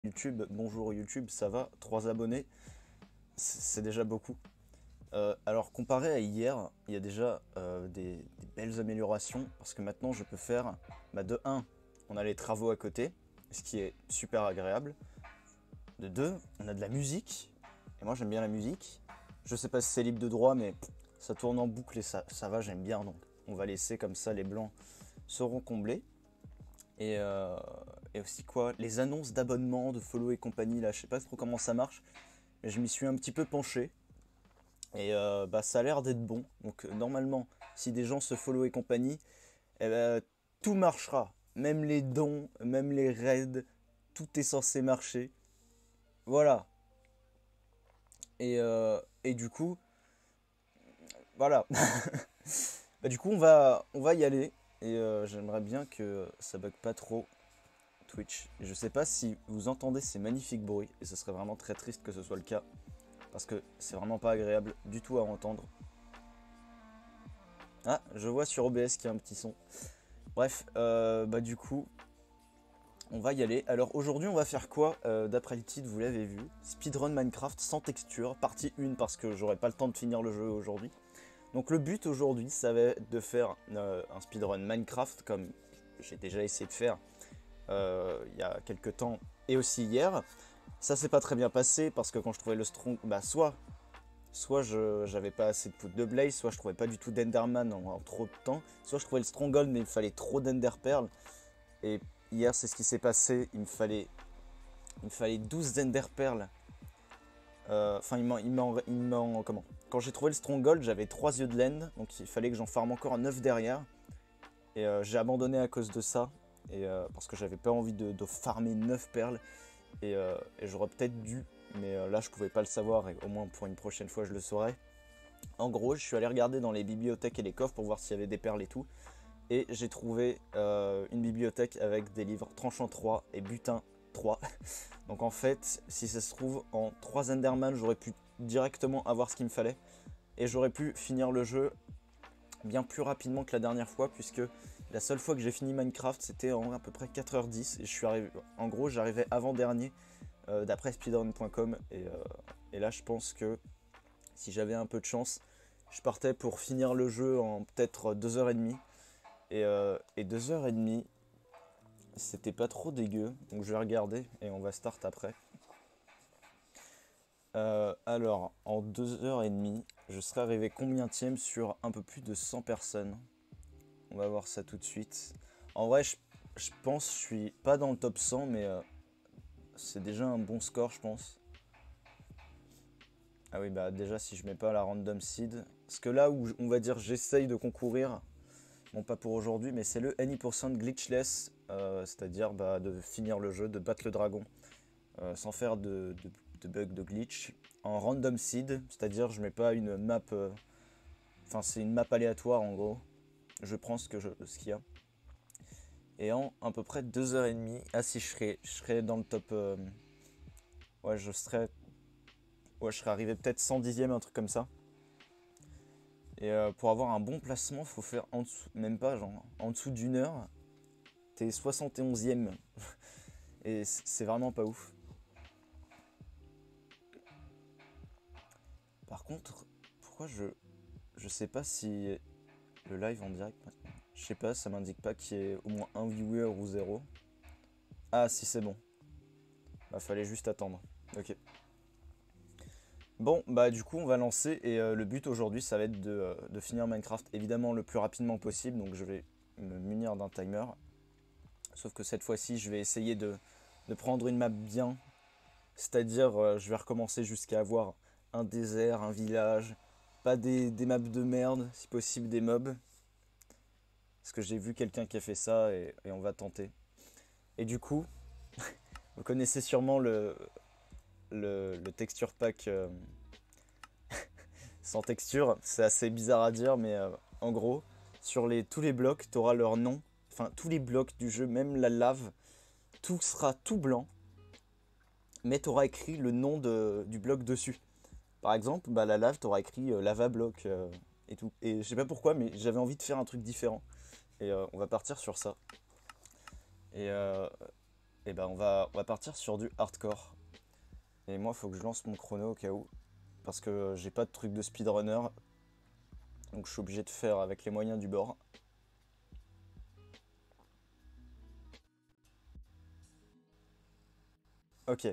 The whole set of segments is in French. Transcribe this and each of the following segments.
YouTube, bonjour YouTube, ça va? 3 abonnés, c'est déjà beaucoup. Alors comparé à hier, il y a déjà des belles améliorations parce que maintenant je peux faire de 1, on a les travaux à côté, ce qui est super agréable. De 2, on a de la musique, et moi j'aime bien la musique. Je sais pas si c'est libre de droit, mais ça tourne en boucle et ça va, j'aime bien, donc on va laisser comme ça, les blancs seront comblés. Et aussi quoi, les annonces d'abonnement, de follow et compagnie, là je sais pas trop comment ça marche, mais je m'y suis un petit peu penché. Et ça a l'air d'être bon. Donc normalement, si des gens se follow et compagnie, eh ben, tout marchera. Même les dons, même les raids, tout est censé marcher. Voilà. Et du coup, voilà. Du coup, on va y aller. Et j'aimerais bien que ça bug pas trop Twitch. Et je sais pas si vous entendez ces magnifiques bruits. Et ce serait vraiment très triste que ce soit le cas. Parce que c'est vraiment pas agréable du tout à entendre. Ah, je vois sur OBS qu'il y a un petit son. Bref, du coup, on va y aller. Alors aujourd'hui, on va faire quoi? D'après le titre, vous l'avez vu. Speedrun Minecraft sans texture, partie 1, parce que j'aurai pas le temps de finir le jeu aujourd'hui. Donc le but aujourd'hui, ça va être de faire un speedrun Minecraft, comme j'ai déjà essayé de faire il y a quelques temps, et aussi hier. Ça s'est pas très bien passé, parce que quand je trouvais le strong... soit j'avais pas assez de poudre de blaze, soit je trouvais pas du tout d'enderman en trop de temps, soit je trouvais le stronghold mais il me fallait trop d'ender pearl. Et hier c'est ce qui s'est passé, il me fallait 12 ender pearl. Enfin comment. Quand j'ai trouvé le stronghold, j'avais 3 yeux de laine, donc il fallait que j'en farme encore 9 derrière. Et j'ai abandonné à cause de ça, et parce que j'avais pas envie de farmer 9 perles. Et j'aurais peut-être dû, mais là je pouvais pas le savoir, et au moins pour une prochaine fois je le saurais. En gros, je suis allé regarder dans les bibliothèques et les coffres pour voir s'il y avait des perles et tout. Et j'ai trouvé une bibliothèque avec des livres tranchant 3 et butin 3. Donc en fait, si ça se trouve, en 3 Enderman, j'aurais pu directement avoir ce qu'il me fallait. Et j'aurais pu finir le jeu bien plus rapidement que la dernière fois, puisque la seule fois que j'ai fini Minecraft, c'était en à peu près 4h10. Et je suis arrivé, en gros, j'arrivais avant-dernier d'après speedrun.com. Et là, je pense que si j'avais un peu de chance, je partais pour finir le jeu en peut-être 2h30. Et 2h30, c'était pas trop dégueu. Donc je vais regarder et on va start après. Alors, en 2h30, je serais arrivé combienième sur un peu plus de 100 personnes. On va voir ça tout de suite. En vrai, je pense que je suis pas dans le top 100, mais c'est déjà un bon score, je pense. Ah oui, déjà, si je mets pas la random seed. Parce que là où on va dire j'essaye de concourir, bon pas pour aujourd'hui, mais c'est le any% glitchless, c'est-à-dire de finir le jeu, de battre le dragon, sans faire de bug, de glitch. En random seed, c'est-à-dire je mets pas une map, enfin c'est une map aléatoire en gros, je prends ce qu'il y a. Et en à peu près 2h30, ah si je serais dans le top, ouais je serais arrivé peut-être 110ème, un truc comme ça. Et pour avoir un bon placement, faut faire en dessous, même pas genre, en dessous d'une heure, t'es 71ème. Et c'est vraiment pas ouf. Par contre, pourquoi je sais pas si le live en direct maintenant. Je sais pas, ça m'indique pas qu'il y ait au moins un viewer ou 0. Ah si c'est bon. Fallait juste attendre. Ok. Bon du coup on va lancer et le but aujourd'hui ça va être de finir Minecraft évidemment le plus rapidement possible, donc je vais me munir d'un timer. Sauf que cette fois-ci je vais essayer de prendre une map bien. C'est-à-dire je vais recommencer jusqu'à avoir un désert, un village, pas des maps de merde, si possible des mobs. Parce que j'ai vu quelqu'un qui a fait ça et on va tenter. Et du coup, vous connaissez sûrement le texture pack sans texture. C'est assez bizarre à dire, mais en gros, sur tous les blocs, tu auras leur nom. Enfin, tous les blocs du jeu, même la lave, tout sera tout blanc. Mais tu auras écrit le nom du bloc dessus. Par exemple, la lave, tu auras écrit lava block et tout. Et je sais pas pourquoi, mais j'avais envie de faire un truc différent. Et on va partir sur ça. Et Et ben on va partir sur du hardcore. Et moi faut que je lance mon chrono au cas où. Parce que j'ai pas de truc de speedrunner. Donc je suis obligé de faire avec les moyens du bord. Ok.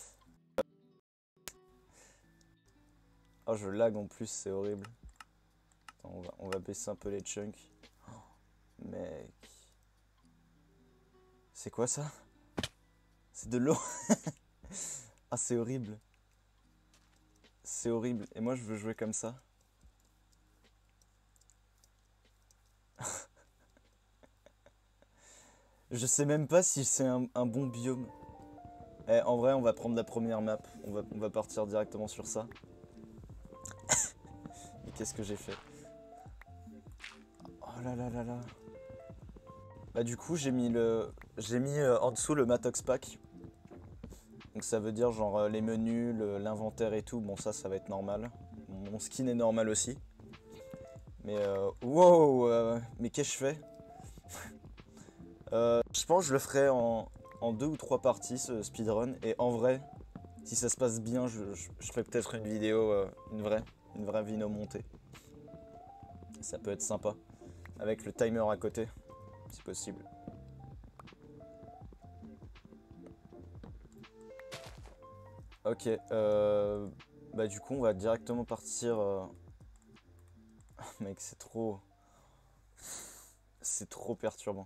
Oh je lag en plus, c'est horrible. Attends, on va baisser un peu les chunks. Mec. C'est quoi ça? C'est de l'eau. Ah c'est horrible. C'est horrible. Et moi je veux jouer comme ça. Je sais même pas si c'est un bon biome. Eh, en vrai, on va prendre la première map. On va partir directement sur ça. Mais qu'est-ce que j'ai fait? Oh là là là là. Bah du coup, j'ai mis en dessous le Matox Pack. Donc ça veut dire genre les menus, l'inventaire et tout. Bon ça va être normal. Mon skin est normal aussi. Mais wow, mais qu'est-ce que je fais? Je pense que je le ferai en 2 ou 3 parties ce speedrun. Et en vrai, si ça se passe bien, je ferai peut-être une vidéo, une vraie vidéo montée. Ça peut être sympa. Avec le timer à côté, si possible. Ok, bah du coup on va directement partir. Mec, c'est trop. C'est trop perturbant.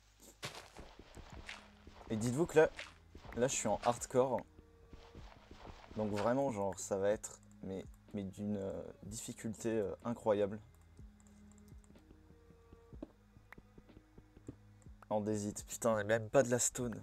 Et dites-vous que là je suis en hardcore. Donc vraiment genre ça va être mais d'une difficulté incroyable. En désite, putain, même pas de la stone.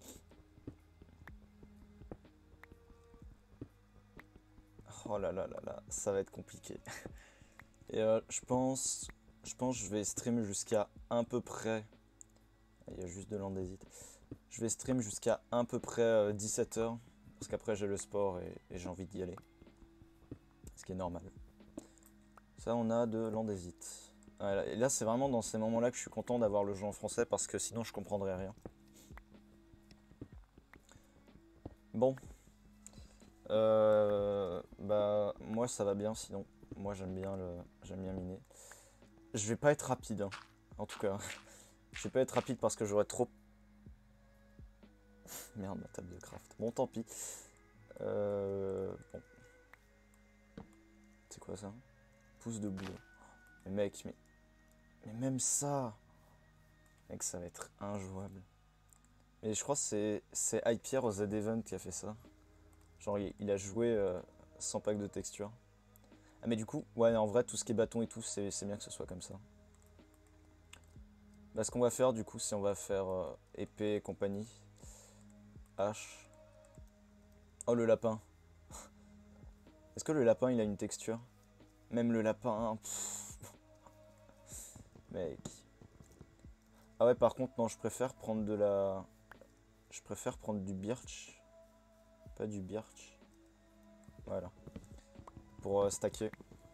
Oh là là là là, ça va être compliqué. Et je pense que je vais stream jusqu'à à peu près. Il y a juste de l'andésite. Je vais stream jusqu'à à peu près 17h. Parce qu'après j'ai le sport et j'ai envie d'y aller. Ce qui est normal. Ça, on a de l'andésite. Voilà. Et là, c'est vraiment dans ces moments-là que je suis content d'avoir le jeu en français parce que sinon je comprendrais rien. Bon. Bah, moi ça va bien sinon. Moi j'aime bien miner. Je vais pas être rapide, hein, en tout cas. Je vais pas être rapide parce que j'aurais trop. Merde, ma table de craft. Bon, tant pis. Bon. C'est quoi ça? Pouce de boulot. Mais mec, mais même ça. Mec, ça va être injouable. Mais je crois que c'est Hypierre au Z-Event qui a fait ça. Genre, il a joué sans pack de texture. Ah, mais du coup, ouais, en vrai, tout ce qui est bâton et tout, c'est bien que ce soit comme ça. Bah, ce qu'on va faire, du coup, c'est on va faire épée et compagnie. Hache. Oh, le lapin. Est-ce que le lapin, il a une texture? Même le lapin, pff, mec. Ah ouais, par contre, non, je préfère prendre de la... Je préfère prendre du birch. Pas du birch. Voilà. Pour stacker.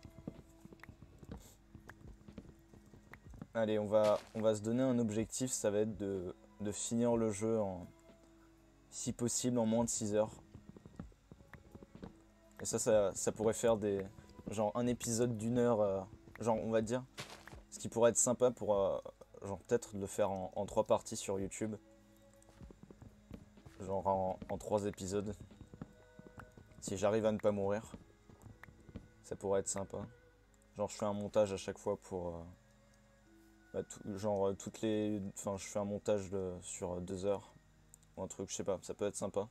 Allez, on va se donner un objectif, ça va être de finir le jeu en... Si possible, en moins de 6 heures. Et ça pourrait faire des... Genre un épisode d'une heure, genre on va dire. Ce qui pourrait être sympa pour... genre peut-être de le faire en 3 parties sur YouTube. Genre en 3 épisodes. Si j'arrive à ne pas mourir. Ça pourrait être sympa. Genre je fais un montage à chaque fois pour... bah, genre toutes les... Enfin je fais un montage sur 2 heures. Ou un truc, je sais pas, ça peut être sympa.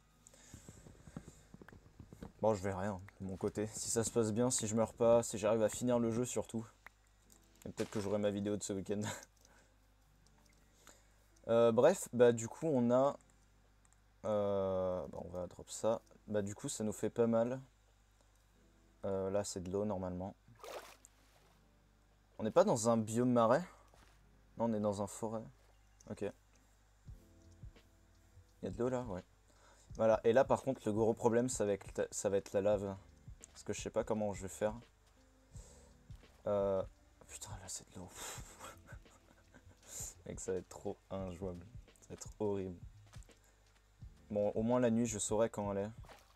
Bon, je verrai hein, de mon côté. Si ça se passe bien, si je meurs pas, si j'arrive à finir le jeu surtout. Et peut-être que j'aurai ma vidéo de ce week-end. Bref, bah du coup on a... bah, on va drop ça. Bah du coup ça nous fait pas mal. Là c'est de l'eau normalement. On n'est pas dans un biome marais? Non, on est dans un forêt. Ok. Il y a de l'eau là? Ouais. Voilà, et là par contre le gros problème ça va être la lave. Parce que je sais pas comment je vais faire. Putain là c'est de l'eau. Mec, ça va être trop injouable. Ça va être horrible. Bon, au moins la nuit, je saurai quand elle est.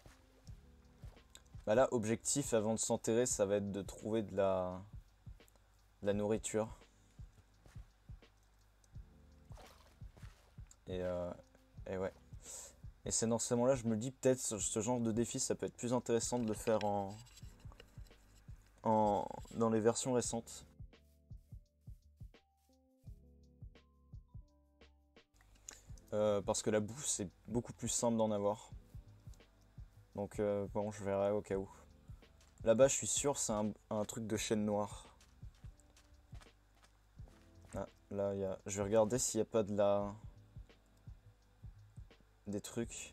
Bah là, objectif avant de s'enterrer, ça va être de trouver de la nourriture. Et, euh, et ouais. Et c'est dans ces moments-là, je me dis peut-être ce genre de défi, ça peut être plus intéressant de le faire dans les versions récentes. Parce que la bouffe, c'est beaucoup plus simple d'en avoir. Donc bon, je verrai au cas où. Là-bas, je suis sûr, c'est un truc de chêne noir. Ah, là, je vais regarder s'il n'y a pas des trucs.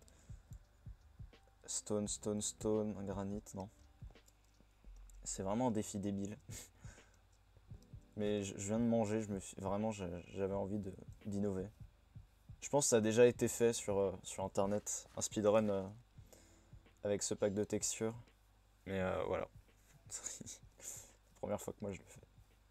Stone, stone, stone, granit, non. C'est vraiment un défi débile. Mais je viens de manger, vraiment, j'avais envie d'innover. Je pense que ça a déjà été fait sur internet, un speedrun avec ce pack de textures. Mais voilà. C'est la première fois que moi je le fais.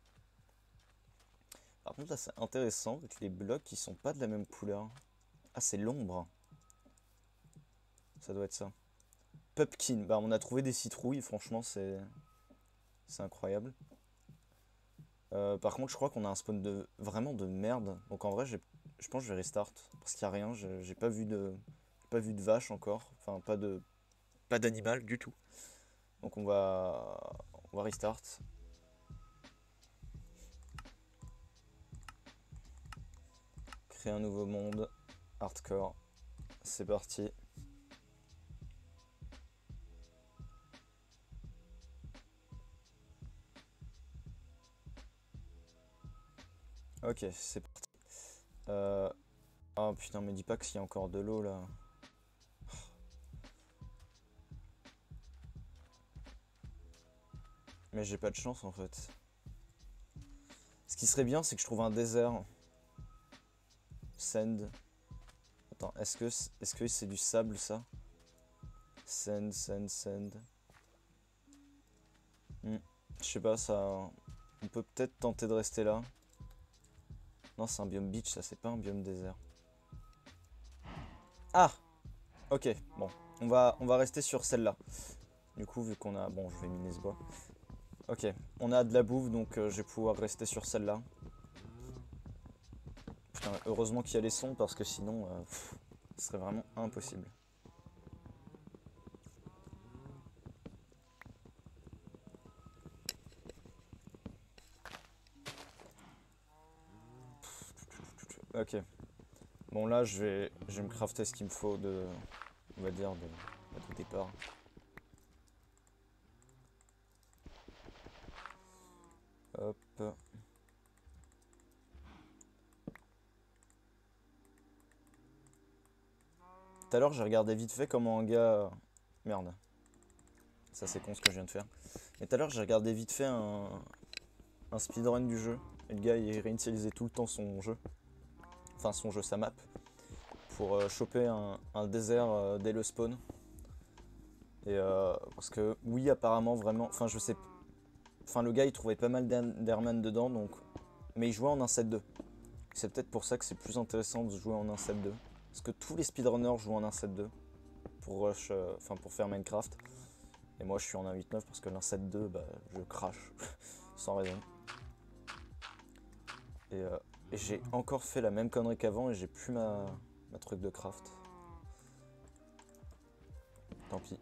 Par contre là c'est intéressant avec les blocs qui sont pas de la même couleur. Ah c'est l'ombre. Ça doit être ça. Pumpkin, bah on a trouvé des citrouilles, franchement c'est incroyable. Par contre je crois qu'on a un spawn vraiment de merde. Donc en vrai je pense que je vais restart. Parce qu'il n'y a rien, j'ai pas vu de vache encore. Enfin pas d'animal du tout. Donc on va restart. Créer un nouveau monde. Hardcore. C'est parti. Ok, c'est parti. Oh putain, me dis pas qu'il y a encore de l'eau là. Mais j'ai pas de chance en fait. Ce qui serait bien, c'est que je trouve un désert. Sand. Attends, est-ce que c'est du sable ça? Sand, sand, sand. Je sais pas, ça. On peut peut-être tenter de rester là. Non, c'est un biome beach, ça, c'est pas un biome désert. Ah! Ok, bon. On va rester sur celle-là. Du coup, vu qu'on a. Bon, je vais miner ce bois. Ok, on a de la bouffe, donc je vais pouvoir rester sur celle-là. Putain, heureusement qu'il y a les sons, parce que sinon, ce serait vraiment impossible. Ok. Bon là je vais me crafter ce qu'il me faut on va dire de départ. Hop. Tout à l'heure j'ai regardé vite fait comment un gars... Merde. Ça c'est con ce que je viens de faire. Mais tout à l'heure j'ai regardé vite fait un speedrun du jeu. Et le gars il réinitialisait tout le temps son jeu. Enfin son jeu, sa map. Pour choper un désert dès le spawn. Et parce que oui apparemment vraiment... Enfin je sais... Enfin le gars il trouvait pas mal d'Airman dedans donc... Mais il jouait en 1.7.2. C'est peut-être pour ça que c'est plus intéressant de jouer en 1.7.2. Parce que tous les speedrunners jouent en 1.7.2 pour rush, pour faire Minecraft. Et moi je suis en 1.8.9 parce que l'1.7.2 bah, je crache sans raison. Et j'ai encore fait la même connerie qu'avant et j'ai plus ma truc de craft. Tant pis.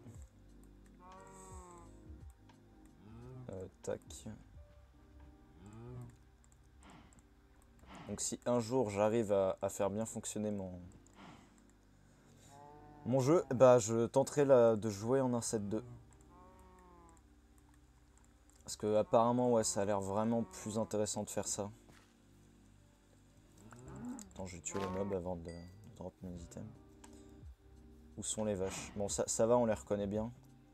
Tac. Donc si un jour j'arrive à faire bien fonctionner mon jeu, bah je tenterai de jouer en 1.7.2. Parce que apparemment ouais ça a l'air vraiment plus intéressant de faire ça. Attends, je vais tuer les mobs avant de drop mes items. Où sont les vaches? Bon ça va, on les reconnaît bien.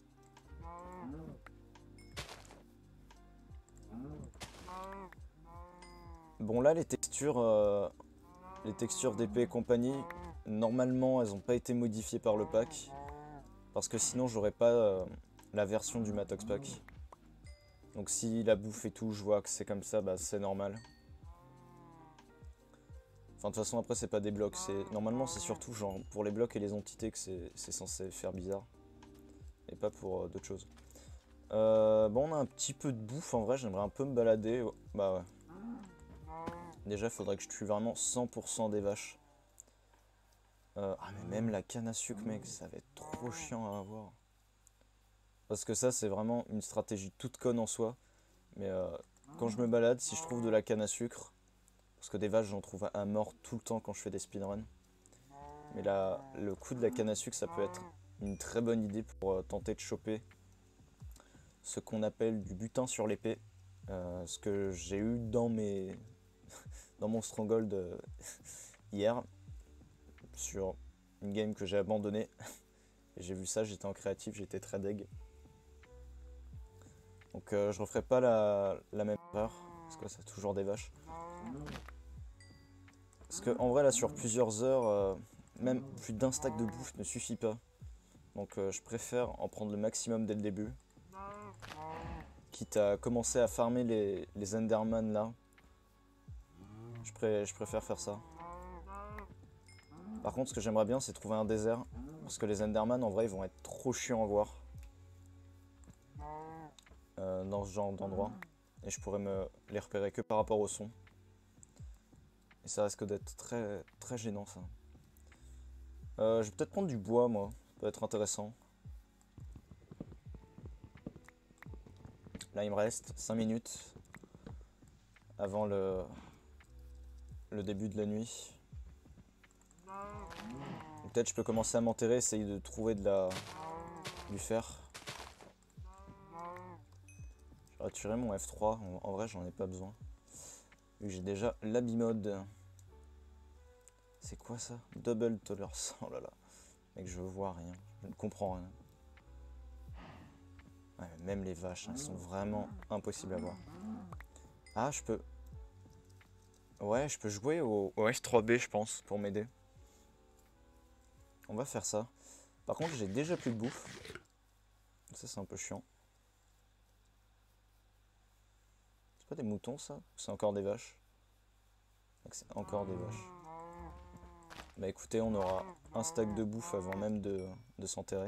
Bon là les textures d'épée et compagnie, normalement elles n'ont pas été modifiées par le pack. Parce que sinon j'aurais pas la version du Matox pack. Donc si la bouffe et tout, je vois que c'est comme ça, bah c'est normal. Enfin, de toute façon, après, c'est pas des blocs. Normalement, c'est surtout genre pour les blocs et les entités que c'est censé faire bizarre. Et pas pour d'autres choses. Bon, on a un petit peu de bouffe. En vrai, j'aimerais un peu me balader. Oh, bah ouais. Déjà, il faudrait que je tue vraiment 100% des vaches. Ah, mais même la canne à sucre, mec, ça va être trop chiant à avoir. Parce que ça, c'est vraiment une stratégie toute conne en soi. Mais quand je me balade, si je trouve de la canne à sucre, parce que des vaches, j'en trouve à mort tout le temps quand je fais des speedruns. Mais là, le coup de la canne à sucre, ça peut être une très bonne idée pour tenter de choper ce qu'on appelle du butin sur l'épée. Ce que j'ai eu dans mon stronghold hier, sur une game que j'ai abandonnée. Et j'ai vu ça, j'étais en créatif, j'étais très deg. Donc je referai pas la même erreur, parce que c'est toujours des vaches. Parce que en vrai là sur plusieurs heures, même plus d'un stack de bouffe ne suffit pas. Donc je préfère en prendre le maximum dès le début. Quitte à commencer à farmer les Enderman là. Je préfère faire ça. Par contre ce que j'aimerais bien c'est trouver un désert. Parce que les Enderman en vrai ils vont être trop chiants à voir. Dans ce genre d'endroit. Et je pourrais les repérer que par rapport au son. Et ça risque d'être très, très gênant ça. Je vais peut-être prendre du bois moi, ça peut être intéressant. Là il me reste 5 minutes avant le début de la nuit. Peut-être je peux commencer à m'enterrer, essayer de trouver du fer. Je vais retirer mon F3, en vrai j'en ai pas besoin. Vu que j'ai déjà l'habimode. C'est quoi ça? Double tolerance, oh là là. Mec je vois rien, je ne comprends rien. Ouais, même les vaches, elles sont vraiment impossibles à voir. Ah je peux... Ouais je peux jouer au F3B je pense, pour m'aider. On va faire ça. Par contre j'ai déjà plus de bouffe. Ça c'est un peu chiant. C'est pas des moutons ça? C'est encore des vaches? C'est encore des vaches. Bah écoutez, on aura un stack de bouffe avant même de s'enterrer.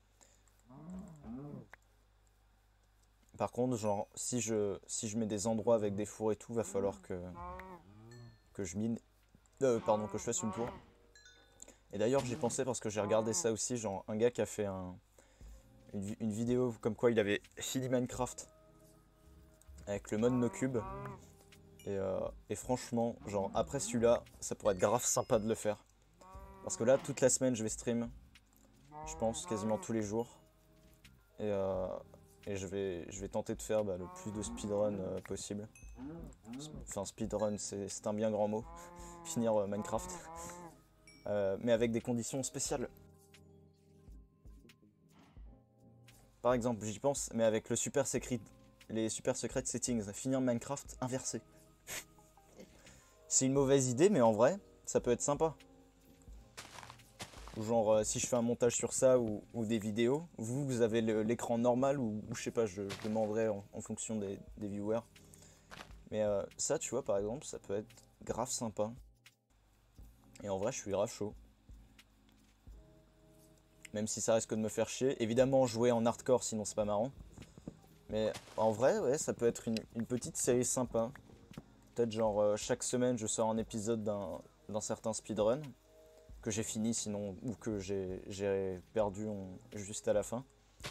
Par contre, genre, si je mets des endroits avec des fours et tout, va falloir que je mine. Pardon, que je fasse une tour. Et d'ailleurs, j'y pensais parce que j'ai regardé ça aussi, genre un gars qui a fait une vidéo comme quoi il avait fini Minecraft avec le mode NoCube. Et franchement, genre après celui-là, ça pourrait être grave sympa de le faire. Parce que là, toute la semaine, je vais stream. Je pense quasiment tous les jours. Et je vais tenter de faire le plus de speedrun possible. Enfin, speedrun, c'est un bien grand mot. Finir Minecraft. Mais avec des conditions spéciales. Par exemple, j'y pense, mais avec les super secret settings, finir Minecraft inversé. C'est une mauvaise idée, mais en vrai, ça peut être sympa. Genre, si je fais un montage sur ça ou des vidéos, vous avez l'écran normal ou je sais pas, je demanderai en fonction des viewers. Mais ça, tu vois, par exemple, ça peut être grave sympa. Et en vrai, je suis grave chaud. Même si ça risque de me faire chier. Évidemment, jouer en hardcore, sinon c'est pas marrant. Mais en vrai, ouais, ça peut être une petite série sympa. Peut-être genre, chaque semaine, je sors un épisode d'un certain speedrun. Que j'ai fini sinon, ou que j'ai perdu juste à la fin.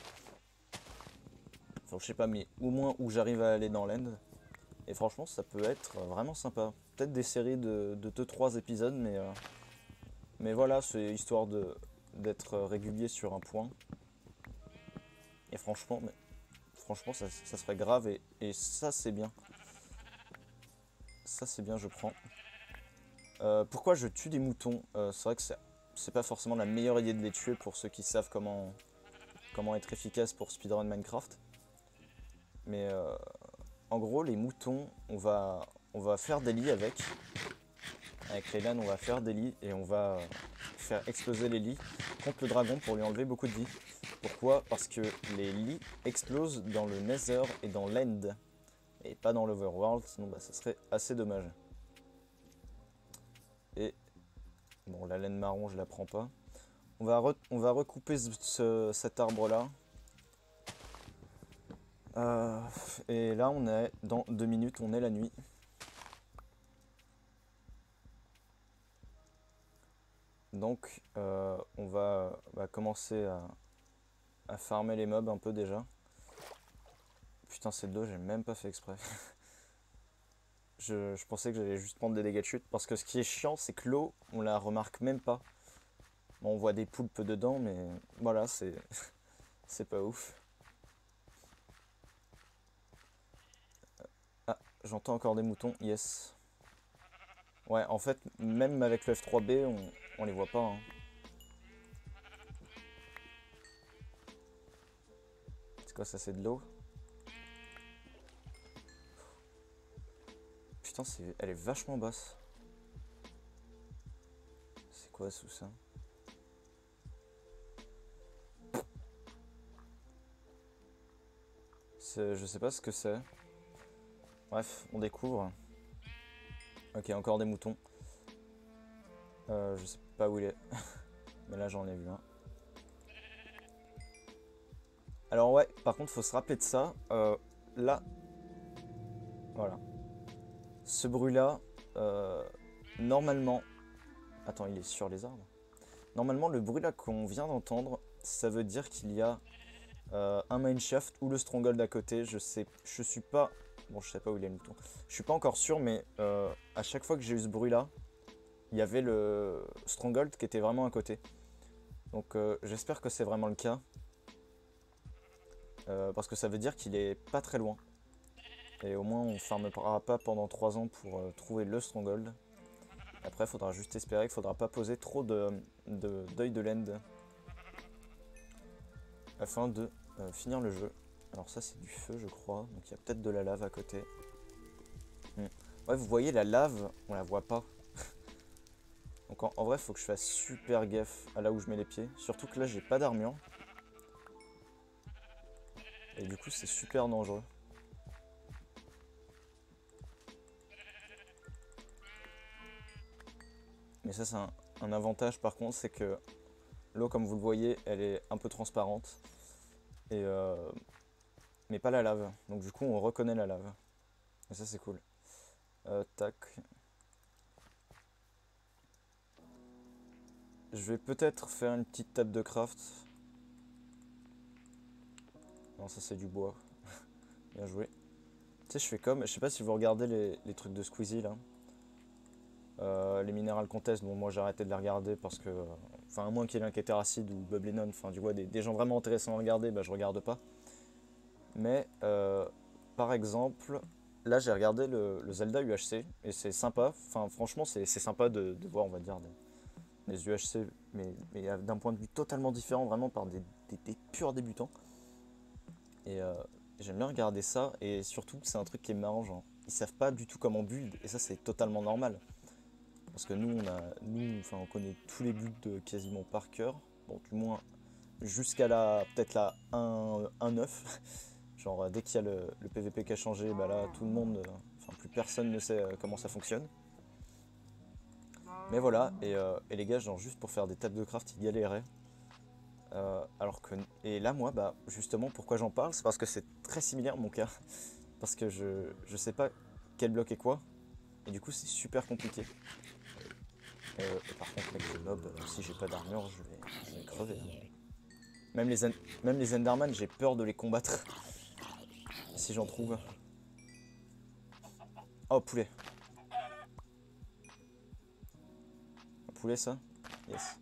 Enfin, je sais pas, mais au moins où j'arrive à aller dans l'end. Et franchement, ça peut être vraiment sympa. Peut-être des séries de 2-3 épisodes, mais voilà, c'est histoire d'être régulier sur un point. Et franchement, ça serait grave et ça, c'est bien. Ça, c'est bien, je prends. Pourquoi je tue des moutons? C'est vrai que c'est pas forcément la meilleure idée de les tuer pour ceux qui savent comment être efficace pour speedrun Minecraft. Mais en gros, les moutons, on va faire des lits avec. Avec les laines, on va faire des lits et on va faire exploser les lits contre le dragon pour lui enlever beaucoup de vie. Pourquoi? Parce que les lits explosent dans le Nether et dans l'End. Et pas dans l'Overworld, sinon ça serait assez dommage. Et Bon, la laine marron, je la prends pas. On va recouper cet arbre-là. Et là, on est dans 2 minutes, on est la nuit. Donc, on va commencer à farmer les mobs un peu déjà. Putain, c'est de l'eau, j'ai même pas fait exprès. Je pensais que j'allais juste prendre des dégâts de chute. Parce que ce qui est chiant, c'est que l'eau, on la remarque même pas. Bon, on voit des poulpes dedans, mais voilà, c'est c'est pas ouf. Ah, j'entends encore des moutons, yes. Ouais, en fait, même avec le F3B, on les voit pas, hein. C'est quoi ça, c'est de l'eau? Putain, elle est vachement basse. C'est quoi sous ça? Je sais pas ce que c'est. Bref, on découvre. Ok, encore des moutons. Je sais pas où il est. Mais là, j'en ai vu un. Alors ouais, par contre, faut se rappeler de ça. Là, voilà. Ce bruit-là, normalement... Attends, il est sur les arbres. Normalement, le bruit là qu'on vient d'entendre, ça veut dire qu'il y a un mineshaft ou le stronghold à côté. Je suis pas... Bon, je sais pas où il est le mouton. Je suis pas encore sûr, mais à chaque fois que j'ai eu ce bruit-là, il y avait le stronghold qui était vraiment à côté. Donc j'espère que c'est vraiment le cas. Parce que ça veut dire qu'il est pas très loin. Et au moins on farmera pas pendant 3 ans pour trouver le stronghold. Après il faudra juste espérer qu'il faudra pas poser trop d'œil de l'end afin de finir le jeu. Alors ça c'est du feu je crois, donc il y a peut-être de la lave à côté. Ouais, vous voyez la lave, on la voit pas. Donc en vrai il faut que je fasse super gaffe à là où je mets les pieds. Surtout que là j'ai pas d'armure. Et du coup c'est super dangereux. Mais ça c'est un avantage par contre, c'est que l'eau comme vous le voyez elle est un peu transparente. Mais pas la lave. Donc du coup on reconnaît la lave. Et ça c'est cool. Tac. Je vais peut-être faire une petite table de craft. Non ça c'est du bois. Bien joué. Tu sais je fais comme, je sais pas si vous regardez les trucs de Squeezie là. Les Mineral Contest, bon moi j'ai arrêté de les regarder parce que, enfin à moins qu'il y ait l'Inquéteracide ou Bubblenon, enfin du coup des gens vraiment intéressants à regarder, bah je regarde pas. Mais par exemple, là j'ai regardé le Zelda UHC et c'est sympa, enfin franchement c'est sympa de voir on va dire des UHC mais d'un point de vue totalement différent, vraiment par des purs débutants. Et j'aime bien regarder ça et surtout c'est un truc qui est marrant, genre ils savent pas du tout comment build et ça c'est totalement normal. Parce que nous, on connaît tous les builds quasiment par cœur. Bon, du moins jusqu'à peut-être la 1.9. Genre dès qu'il y a le PVP qui a changé, bah là tout le monde, enfin plus personne ne sait comment ça fonctionne. Mais voilà, et les gars, genre juste pour faire des tables de craft, ils galéraient. Et là moi, bah justement pourquoi j'en parle, c'est parce que c'est très similaire à mon cas. Parce que je sais pas quel bloc est quoi. Et du coup c'est super compliqué. Et par contre avec les mobs, si j'ai pas d'armure, je vais crever. Même les Enderman, j'ai peur de les combattre. Si j'en trouve. Oh, poulet. Un poulet, ça? Yes.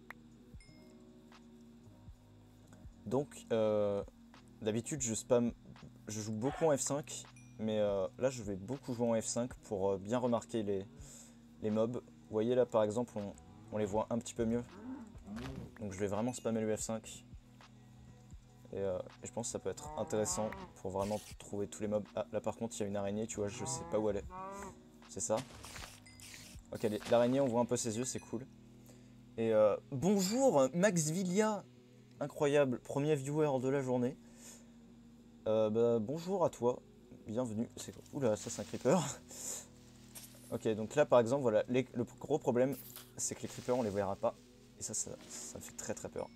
Donc, d'habitude, je joue beaucoup en F5. Mais là, je vais beaucoup jouer en F5 pour bien remarquer les mobs. Vous voyez là, par exemple, on les voit un petit peu mieux. Donc, je vais vraiment spammer le F5. Et je pense que ça peut être intéressant pour vraiment trouver tous les mobs. Ah, là par contre, il y a une araignée, tu vois, je sais pas où elle est. C'est ça. Ok, l'araignée, on voit un peu ses yeux, c'est cool. Et bonjour, Max Villia. Incroyable, premier viewer de la journée. Bonjour à toi, bienvenue. Oula, ça c'est un creeper. Ok, donc là par exemple, voilà, le gros problème, c'est que les creepers on les verra pas. Et ça me fait très très peur.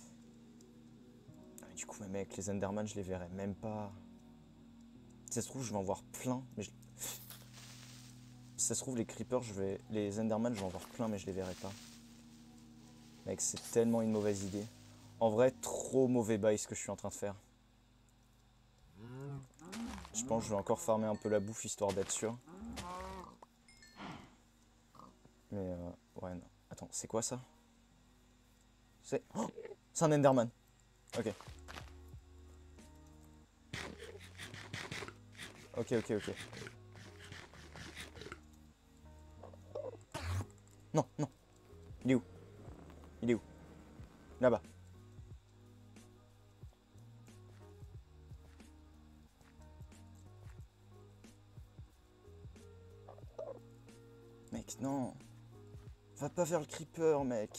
Du coup, mec, les Enderman, je les verrai même pas. Si ça se trouve, je vais en voir plein. Mais si ça se trouve, les creepers, les Enderman, je vais en voir plein, mais je les verrai pas. Mec, c'est tellement une mauvaise idée. En vrai, trop mauvais bail ce que je suis en train de faire. Je pense que je vais encore farmer un peu la bouffe histoire d'être sûr. Mais ouais, non. Attends, c'est quoi ça? C'est un Enderman. Ok. Ok, ok, ok. Non, non. Il est où? Il est où? Là-bas. Mec, non. Va pas vers le creeper, mec.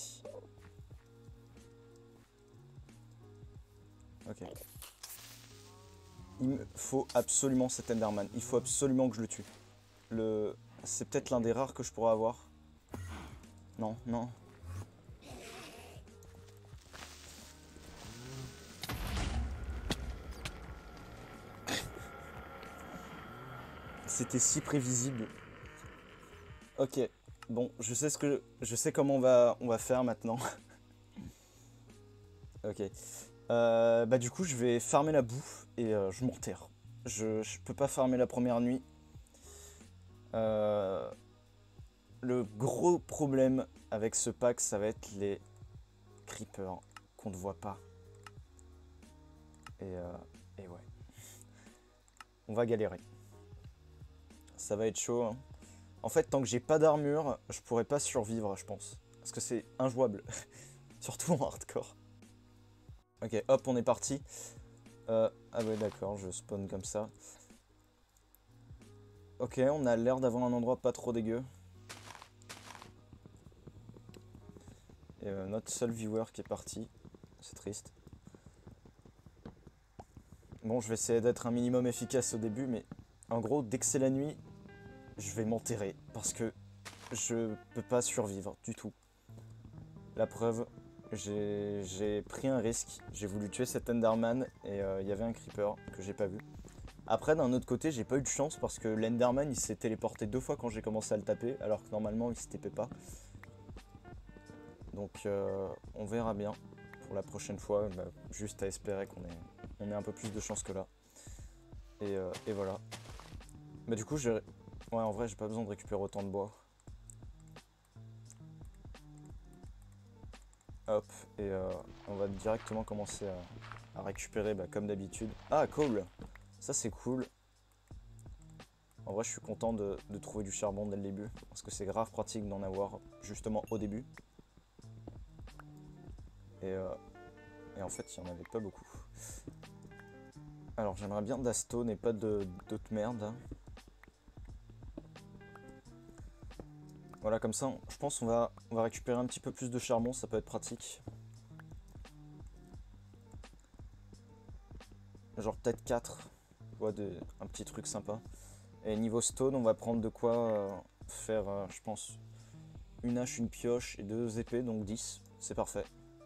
Ok. Il me faut absolument cet Enderman. Il faut absolument que je le tue. C'est peut-être l'un des rares que je pourrais avoir. Non, non. C'était si prévisible. Ok. Bon, je sais comment on va faire maintenant. Ok. Bah du coup, je vais farmer la bouffe et je m'enterre. Je peux pas farmer la première nuit. Le gros problème avec ce pack, ça va être les creepers qu'on ne voit pas. Et ouais. On va galérer. Ça va être chaud. Hein. En fait, tant que j'ai pas d'armure, je pourrais pas survivre, je pense. Parce que c'est injouable. Surtout en hardcore. Ok, hop, on est parti. Ah ouais, d'accord, je spawn comme ça. Ok, on a l'air d'avoir un endroit pas trop dégueu. Et notre seul viewer qui est parti. C'est triste. Bon, je vais essayer d'être un minimum efficace au début, mais en gros, dès que c'est la nuit, je vais m'enterrer. Parce que je peux pas survivre du tout. La preuve, j'ai pris un risque. J'ai voulu tuer cet Enderman et il y avait un creeper que j'ai pas vu. Après, d'un autre côté, j'ai pas eu de chance parce que l'Enderman il s'est téléporté 2 fois quand j'ai commencé à le taper, alors que normalement il se tapait pas. Donc on verra bien pour la prochaine fois. Bah, juste à espérer qu'on ait un peu plus de chance que là. Et voilà. Bah du coup, ouais, en vrai, j'ai pas besoin de récupérer autant de bois. Hop, et on va directement commencer à récupérer bah, comme d'habitude. Ah, cool! Ça, c'est cool. En vrai, je suis content de trouver du charbon dès le début, parce que c'est grave pratique d'en avoir justement au début. Et en fait, il n'y en avait pas beaucoup. Alors, j'aimerais bien d'astone et pas d'autres merdes. Voilà, comme ça, je pense qu'on va récupérer un petit peu plus de charbon, ça peut être pratique. Genre peut-être 4, ouais, un petit truc sympa. Et niveau stone, on va prendre de quoi faire, je pense, une hache, une pioche et 2 épées, donc 10. C'est parfait.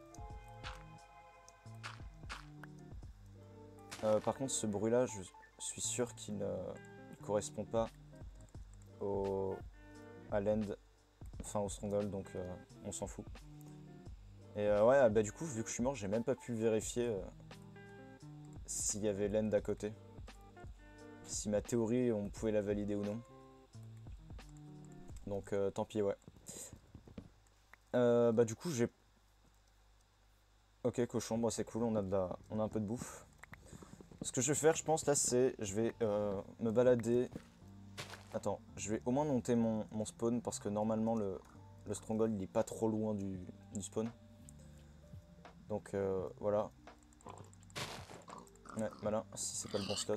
Par contre, ce bruit-là, je suis sûr qu'il ne correspond pas à l'end, enfin au stronghold, donc on s'en fout. Et ouais, bah du coup, vu que je suis mort, j'ai même pas pu vérifier s'il y avait l'end à côté. Si ma théorie, on pouvait la valider ou non. Donc tant pis, ouais. Bah du coup, j'ai... Ok, cochon, bon, c'est cool, on a un peu de bouffe. Ce que je vais faire, je pense, là, c'est... Je vais me balader... Attends, je vais au moins monter mon spawn, parce que normalement, le stronghold, il est pas trop loin du spawn. Donc, voilà. Ouais, voilà, si c'est pas le bon slot.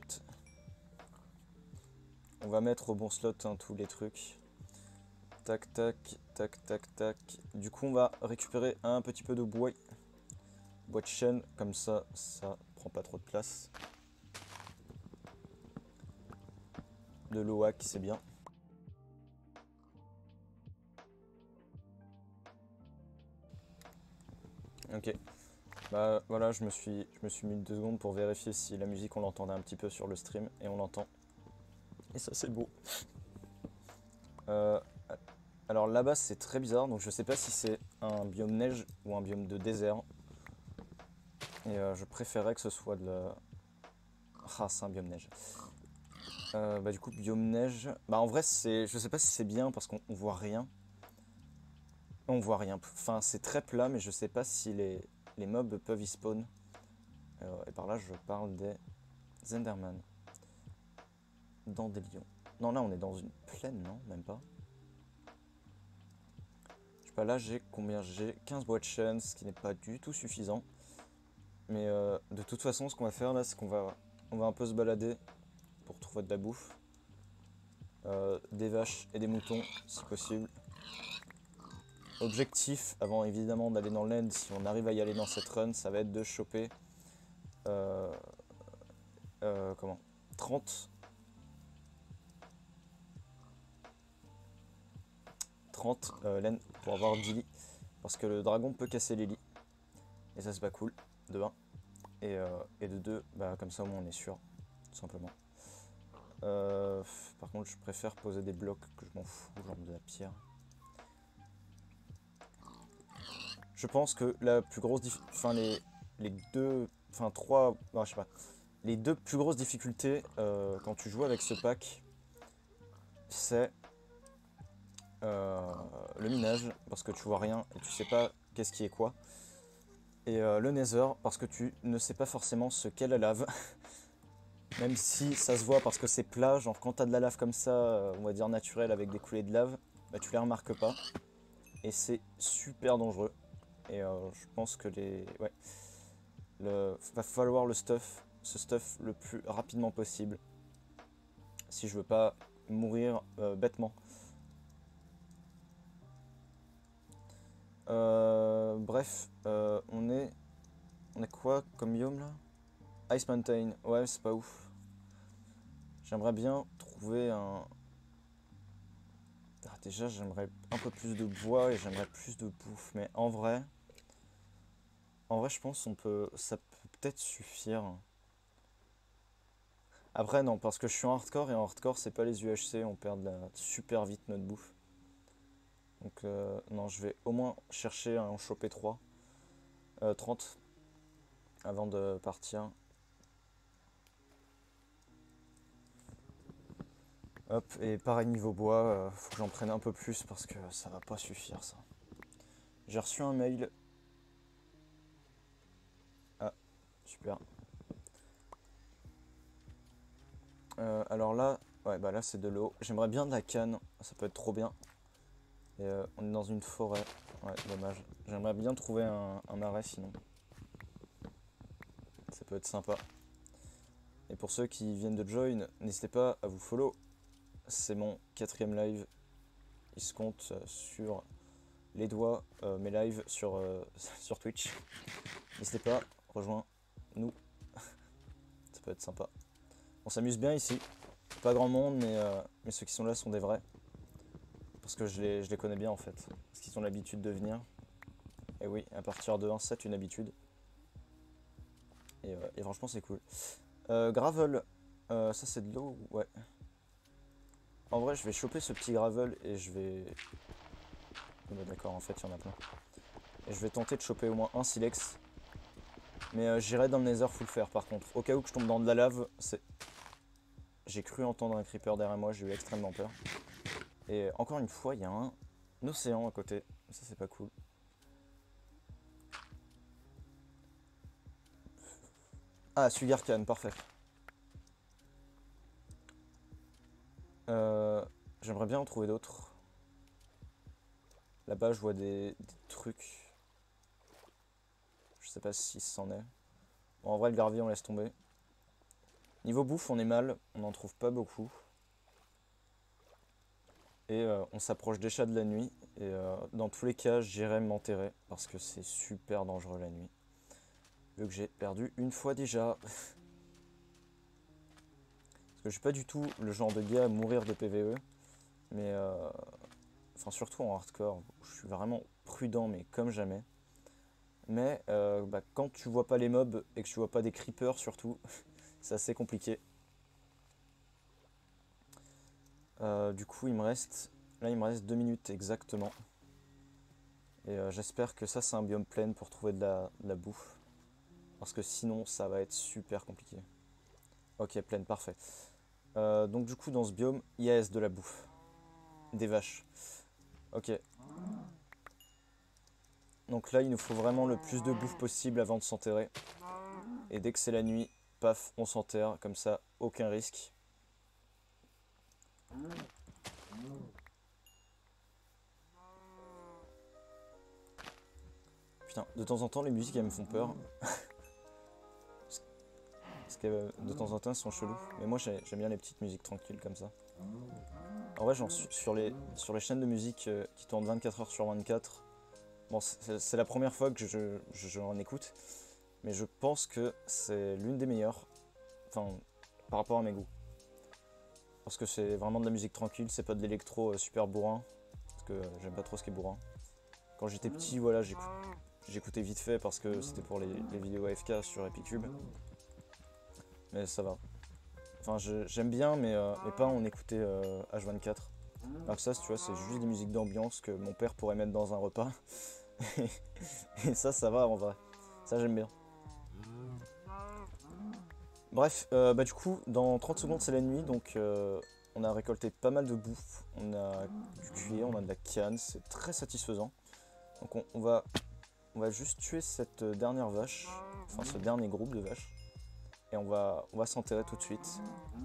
On va mettre au bon slot hein, tous les trucs. Tac, tac, tac, tac, tac. Du coup, on va récupérer un petit peu de bois. Bois de chêne, comme ça prend pas trop de place. De l'oak, c'est bien. Ok. Bah voilà, je me suis mis 2 secondes pour vérifier si la musique on l'entendait un petit peu sur le stream, et on l'entend. Et ça c'est beau. Euh, alors là-bas c'est très bizarre, donc je sais pas si c'est un biome neige ou un biome de désert. Et je préférais que ce soit de la... Ah, c'est un biome neige. Bah du coup biome neige, bah en vrai c'est, je sais pas si c'est bien parce qu'on voit rien. On voit rien, enfin c'est très plat, mais je sais pas si les mobs peuvent y spawn. Et par là je parle des Enderman. Dans des lions. Non, là on est dans une plaine, non? Même pas. Je sais pas, là j'ai combien? J'ai 15 boîtes chaînes, ce qui n'est pas du tout suffisant. Mais de toute façon, ce qu'on va faire là, c'est on va un peu se balader pour trouver de la bouffe. Des vaches et des moutons, si possible. Objectif, avant évidemment d'aller dans l'end, si on arrive à y aller dans cette run, ça va être de choper euh, comment 30 laines pour avoir 10 lits. Parce que le dragon peut casser les lits. Et ça c'est pas cool, de 1. Et de 2, bah, comme ça au moins on est sûr, tout simplement. Par contre je préfère poser des blocs que je m'en fous, genre de la pierre. Je pense que la plus grosse enfin les deux, enfin trois, non, je sais pas, les deux plus grosses difficultés quand tu joues avec ce pack, c'est le minage, parce que tu vois rien et tu sais pas qu'est-ce qui est quoi. Et le nether, parce que tu ne sais pas forcément ce qu'est la lave. Même si ça se voit parce que c'est plat, genre quand t'as de la lave comme ça, on va dire naturelle avec des coulées de lave, bah tu les remarques pas. Et c'est super dangereux. Et je pense que ouais, va falloir ce stuff le plus rapidement possible. Si je veux pas mourir bêtement. Bref, on est quoi comme biome là? Ice Mountain, ouais c'est pas ouf. J'aimerais bien trouver un... Ah, déjà j'aimerais un peu plus de bois et j'aimerais plus de bouffe, mais en vrai je pense ça peut peut-être suffire. Après non, parce que je suis en hardcore et en hardcore c'est pas les UHC, on perd super vite notre bouffe. Donc non, je vais au moins chercher à en choper 3, 30 avant de partir. Hop, et pareil niveau bois, faut que j'en prenne un peu plus parce que ça va pas suffire ça. J'ai reçu un mail. Ah, super. Alors là, ouais, bah là c'est de l'eau. J'aimerais bien de la canne, ça peut être trop bien. Et on est dans une forêt, ouais, dommage. J'aimerais bien trouver un marais sinon. Ça peut être sympa. Et pour ceux qui viennent de join, n'hésitez pas à vous follow. C'est mon 4ème live. Il se compte sur les doigts mes lives sur, sur Twitch. N'hésitez pas, rejoins-nous. Ça peut être sympa. On s'amuse bien ici. Pas grand monde, mais ceux qui sont là sont des vrais. Parce que je les connais bien en fait. Parce qu'ils ont l'habitude de venir. Et oui, à partir de 1, c'est une habitude. Et franchement, c'est cool. Gravel, ça c'est de l'eau, ouais. En vrai, je vais choper ce petit gravel et je vais... Oh, bah, d'accord, en fait, il y en a plein. Et je vais tenter de choper au moins un silex. Mais j'irai dans le nether full fer par contre. Au cas où que je tombe dans de la lave, c'est... J'ai cru entendre un creeper derrière moi, j'ai eu extrêmement peur. Et encore une fois, il y a un océan à côté. Ça, c'est pas cool. Ah, Sugarcan, parfait. J'aimerais bien en trouver d'autres. Là-bas, je vois des trucs. Je sais pas si c'en est. Bon, en vrai, le gravier, on laisse tomber. Niveau bouffe, on est mal. On n'en trouve pas beaucoup. Et on s'approche déjà de la nuit. Et dans tous les cas, j'irai m'enterrer. Parce que c'est super dangereux la nuit. Vu que j'ai perdu une fois déjà. Parce que je suis pas du tout le genre de gars à mourir de PvE. Mais enfin surtout en hardcore, où je suis vraiment prudent mais comme jamais. Mais bah, quand tu vois pas les mobs et que tu vois pas des creepers surtout, c'est assez compliqué. Du coup là il me reste 2 minutes exactement. Et j'espère que ça c'est un biome plein pour trouver de la bouffe. Parce que sinon ça va être super compliqué. Ok, pleine, parfait. Donc du coup dans ce biome, yes, de la bouffe. Des vaches. Ok. Donc là il nous faut vraiment le plus de bouffe possible avant de s'enterrer. Et dès que c'est la nuit, paf, on s'enterre, comme ça, aucun risque. Putain, de temps en temps les musiques elles me font peur. Parce que de temps en temps elles sont cheloues. Mais moi j'aime bien les petites musiques tranquilles comme ça. En vrai, genre sur les chaînes de musique qui tournent 24 heures sur 24, bon, c'est la première fois que j'en écoute, mais je pense que c'est l'une des meilleures, enfin, par rapport à mes goûts. Parce que c'est vraiment de la musique tranquille, c'est pas de l'électro super bourrin, parce que j'aime pas trop ce qui est bourrin. Quand j'étais petit, voilà, j'écoutais vite fait parce que c'était pour les vidéos AFK sur Epicube, mais ça va. Enfin, j'aime bien, mais pas en écouter H24. Alors que ça, tu vois, c'est juste des musiques d'ambiance que mon père pourrait mettre dans un repas. Et ça va en vrai. Ça, j'aime bien. Bref, bah du coup, dans 30 secondes, c'est la nuit, donc on a récolté pas mal de bouffe. On a du cuir, on a de la canne, c'est très satisfaisant. Donc on va juste tuer cette dernière vache, enfin ce dernier groupe de vaches. Et on va s'enterrer tout de suite.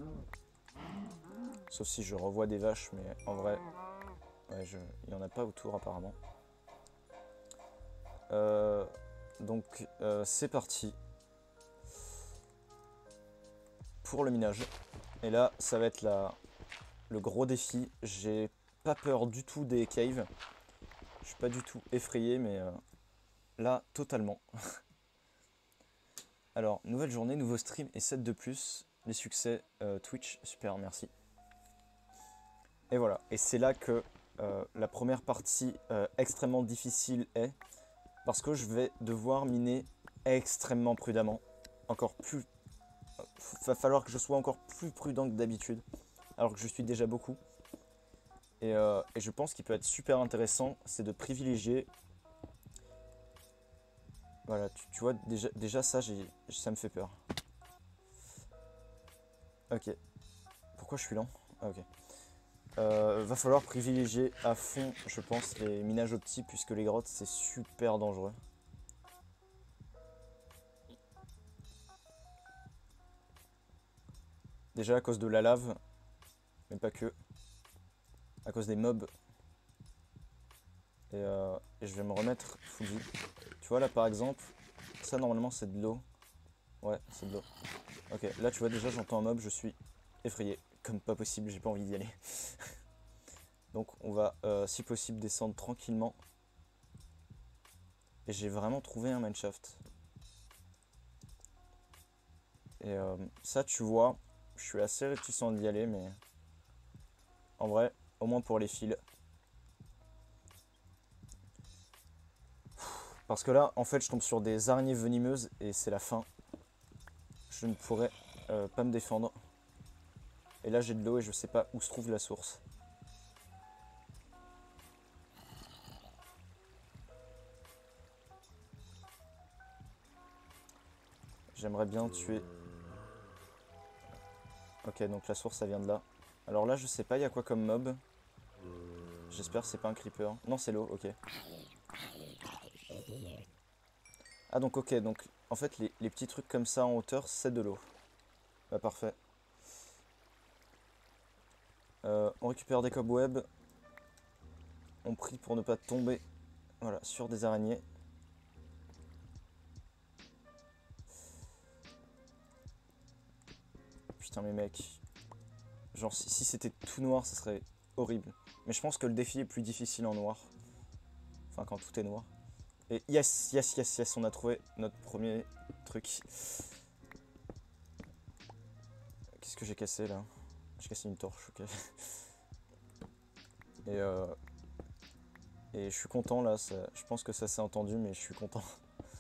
Sauf si je revois des vaches, mais en vrai, ouais, il n'y en a pas autour apparemment. Donc c'est parti pour le minage. Et là, ça va être le gros défi. J'ai pas peur du tout des caves. Je suis pas du tout effrayé, mais là, totalement. Alors, nouvelle journée, nouveau stream et 7 de plus. Les succès Twitch, super, merci. Et voilà, et c'est là que la première partie extrêmement difficile est, parce que je vais devoir miner extrêmement prudemment. Encore plus... va falloir que je sois encore plus prudent que d'habitude, alors que je suis déjà beaucoup. Et je pense qu'il peut être super intéressant, c'est de privilégier... Voilà, tu vois, déjà ça, ça me fait peur. Ok. Pourquoi je suis lent? Ah, ok. Va falloir privilégier à fond, je pense, les minages optiques, puisque les grottes, c'est super dangereux. Déjà à cause de la lave, mais pas que. À cause des mobs. Et je vais me remettre full vie. Tu vois là par exemple, ça normalement c'est de l'eau. Ouais, c'est de l'eau. Ok, là tu vois déjà j'entends un mob, je suis effrayé. Comme pas possible, j'ai pas envie d'y aller. Donc on va si possible descendre tranquillement. Et j'ai vraiment trouvé un mineshaft. Et ça tu vois, je suis assez réticent d'y aller, mais en vrai, au moins pour les fils. Parce que là, en fait, je tombe sur des araignées venimeuses et c'est la fin. Je ne pourrais pas me défendre. Et là, j'ai de l'eau et je sais pas où se trouve la source. J'aimerais bien tuer... Ok, donc la source, ça vient de là. Alors là, je sais pas, il y a quoi comme mob. J'espère que c'est pas un creeper. Non, c'est l'eau, ok. Ah donc ok, donc en fait, les petits trucs comme ça en hauteur, c'est de l'eau. Bah parfait. On récupère des cobwebs. On prie pour ne pas tomber, voilà, sur des araignées. Putain mais mec, genre si c'était tout noir, ça serait horrible. Mais je pense que le défi est plus difficile en noir. Enfin quand tout est noir. Et yes, yes, yes, yes, on a trouvé notre premier truc. Qu'est-ce que j'ai cassé là? J'ai cassé une torche, ok. Et, euh, et je suis content là, je pense que ça s'est entendu, mais je suis content.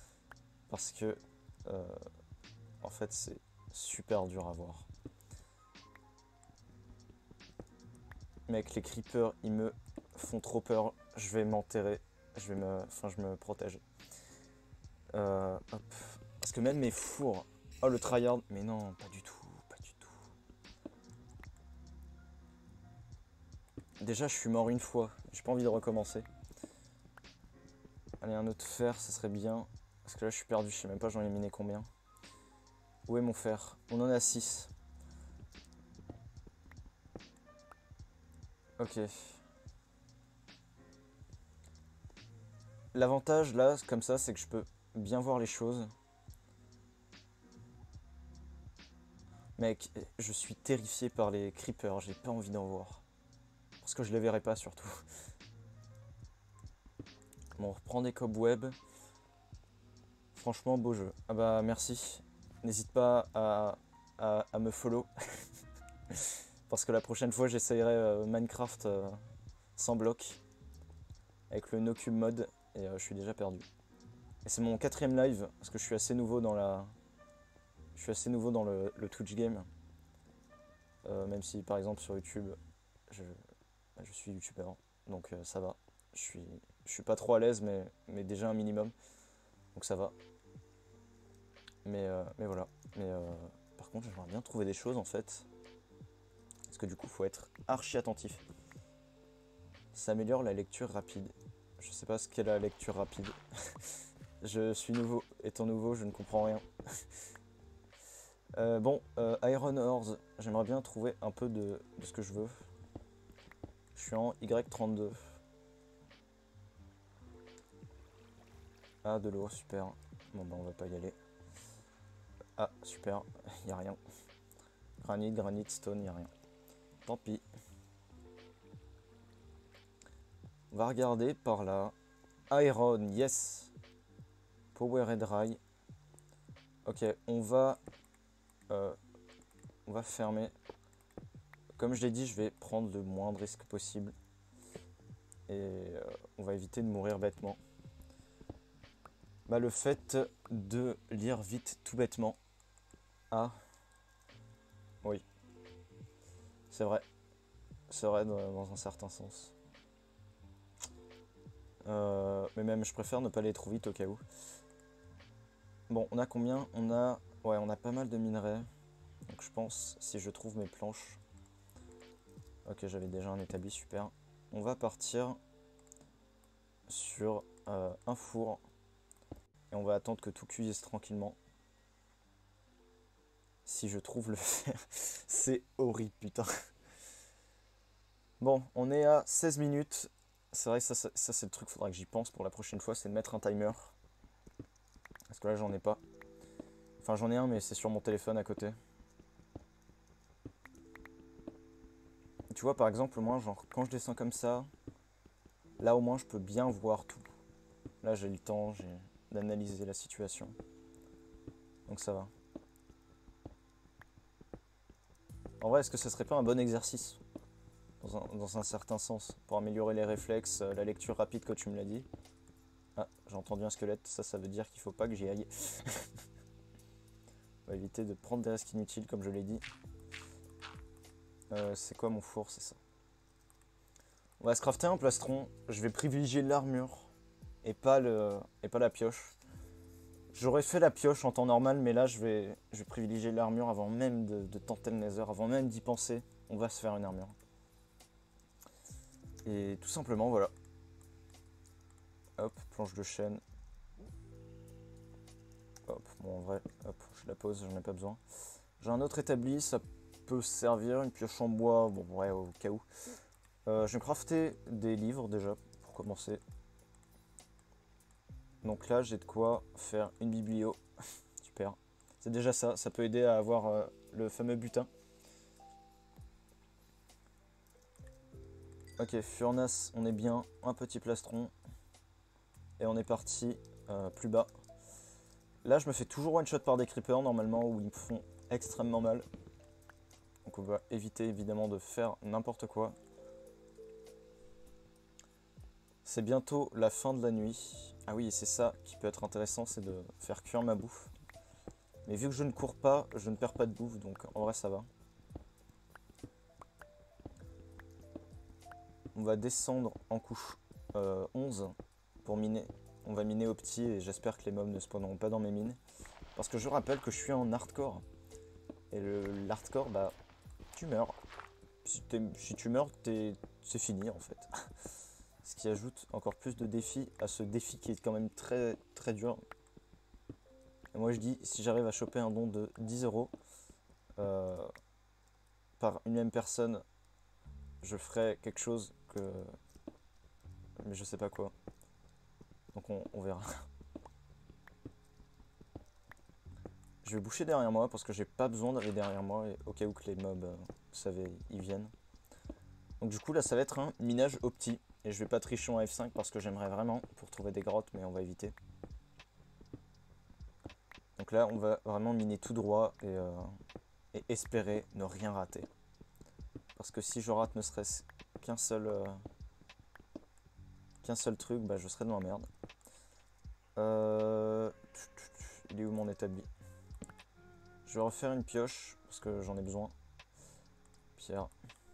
parce que en fait c'est super dur à voir. Mec, les creepers ils me font trop peur, je vais m'enterrer, je me protège. Hop. Parce que même mes fours, oh le tryhard, mais non, pas du tout, pas du tout. Déjà je suis mort une fois, j'ai pas envie de recommencer. Allez, un autre fer, ça serait bien. Parce que là, je suis perdu, je sais même pas j'en ai miné combien. Où est mon fer? On en a 6. Ok. L'avantage, là, comme ça, c'est que je peux bien voir les choses. Mec, je suis terrifié par les creepers, j'ai pas envie d'en voir. Parce que je les verrai pas, surtout. Bon, on reprend des cobwebs. Franchement, beau jeu. Ah bah, merci. N'hésite pas à me follow. Parce que la prochaine fois, j'essayerai Minecraft sans bloc. Avec le no-cube mode. Et je suis déjà perdu. Et c'est mon 4ème live. Parce que je suis assez nouveau dans la... Je suis assez nouveau dans le Twitch game. Même si, par exemple, sur YouTube, je suis youtubeur. Donc ça va. Je suis pas trop à l'aise, mais déjà un minimum. Donc ça va. Mais voilà. Par contre, j'aimerais bien trouver des choses en fait. Parce que du coup, faut être archi attentif. Ça améliore la lecture rapide. Je sais pas ce qu'est la lecture rapide. Je suis nouveau. Étant nouveau, je ne comprends rien. Bon, Iron Ores. J'aimerais bien trouver un peu de ce que je veux. Je suis en Y32. Ah, de l'eau, super. Bon, bah, on va pas y aller. Ah, super, y a rien. Granite, stone, y a rien. Tant pis. On va regarder par là. Iron, yes. Power et dry. Ok, on va fermer. Comme je l'ai dit, je vais prendre le moins de risques possible. Et on va éviter de mourir bêtement. Bah, le fait de lire vite tout bêtement. Ah. Oui. C'est vrai. C'est vrai dans un certain sens. Mais même je préfère ne pas aller trop vite au cas où. Bon, on a combien? On a pas mal de minerais. Donc je pense, si je trouve mes planches... Ok, j'avais déjà un établi, super. On va partir sur un four. Et on va attendre que tout cuise tranquillement. Si je trouve le fer. C'est horrible, putain. Bon, on est à 16 minutes. C'est vrai que ça c'est le truc, faudra que j'y pense pour la prochaine fois, c'est de mettre un timer. Parce que là, j'en ai pas. Enfin, j'en ai un, mais c'est sur mon téléphone à côté. Tu vois, par exemple, moi, genre, quand je descends comme ça, là, au moins, je peux bien voir tout. Là, j'ai le temps d'analyser la situation. Donc, ça va. En vrai, est-ce que ce serait pas un bon exercice dans un certain sens, pour améliorer les réflexes, la lecture rapide, que tu me l'as dit. Ah, j'ai entendu un squelette, ça veut dire qu'il faut pas que j'y aille. On va éviter de prendre des risques inutiles, comme je l'ai dit. C'est quoi mon four? C'est ça. On va se crafter un plastron. Je vais privilégier l'armure et pas la pioche. J'aurais fait la pioche en temps normal, mais là je vais privilégier l'armure avant même de tenter le nether, avant même d'y penser. On va se faire une armure. Et tout simplement, voilà. Hop, planche de chêne. Hop, bon en vrai, hop, je la pose, j'en ai pas besoin. J'ai un autre établi, ça peut servir, une pioche en bois, bon ouais, au cas où. Je vais crafter des livres déjà, pour commencer. Donc là, j'ai de quoi faire une biblio. Super. C'est déjà ça, ça peut aider à avoir le fameux butin. Ok, furnace, on est bien. Un petit plastron. Et on est parti plus bas. Là, je me fais toujours one shot par des creepers normalement, où ils me font extrêmement mal. Donc on va éviter évidemment de faire n'importe quoi. C'est bientôt la fin de la nuit. Ah oui, c'est ça qui peut être intéressant, c'est de faire cuire ma bouffe. Mais vu que je ne cours pas, je ne perds pas de bouffe, donc en vrai ça va. On va descendre en couche 11 pour miner. On va miner au petit et j'espère que les mobs ne spawneront pas dans mes mines. Parce que je rappelle que je suis en hardcore. Et l'hardcore, bah, tu meurs. Si tu meurs, c'est fini en fait. Ce qui ajoute encore plus de défis à ce défi qui est quand même très très dur. Et moi je dis, si j'arrive à choper un don de 10 € par une même personne, je ferai quelque chose que... Mais je sais pas quoi. Donc on verra. Je vais boucher derrière moi parce que j'ai pas besoin d'aller derrière moi et au cas où que les mobs, vous savez, ils viennent. Donc du coup là ça va être un minage au petit. Et je vais pas tricher en F5 parce que j'aimerais vraiment pour trouver des grottes, mais on va éviter. Donc là on va vraiment miner tout droit et espérer ne rien rater. Parce que si je rate ne serait-ce qu'un seul truc, bah je serai dans la merde. Il est où mon établi? Je vais refaire une pioche parce que j'en ai besoin. Pierre.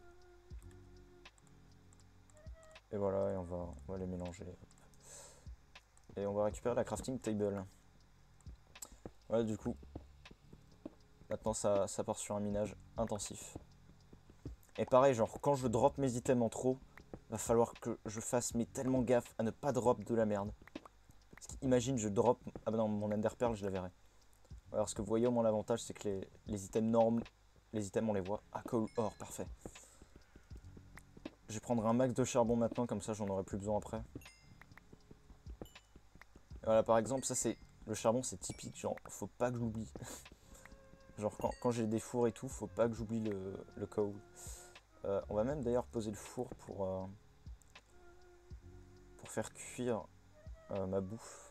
Et voilà, et on va les mélanger. Et on va récupérer la crafting table. Voilà, du coup, maintenant ça part sur un minage intensif. Et pareil, genre quand je drop mes items en trop, va falloir que je fasse mais tellement gaffe à ne pas drop de la merde. Parce qu'imagine je drop... Ah bah non, mon ender pearl je la verrai. Alors ce que vous voyez au moins l'avantage c'est que les items normes, les items on les voit. Ah coal or, parfait. Je vais prendre un max de charbon maintenant, comme ça j'en aurai plus besoin après. Et voilà, par exemple, ça c'est... Le charbon c'est typique, genre faut pas que j'oublie. Genre quand j'ai des fours et tout, faut pas que j'oublie le coal. On va même d'ailleurs poser le four pour faire cuire ma bouffe.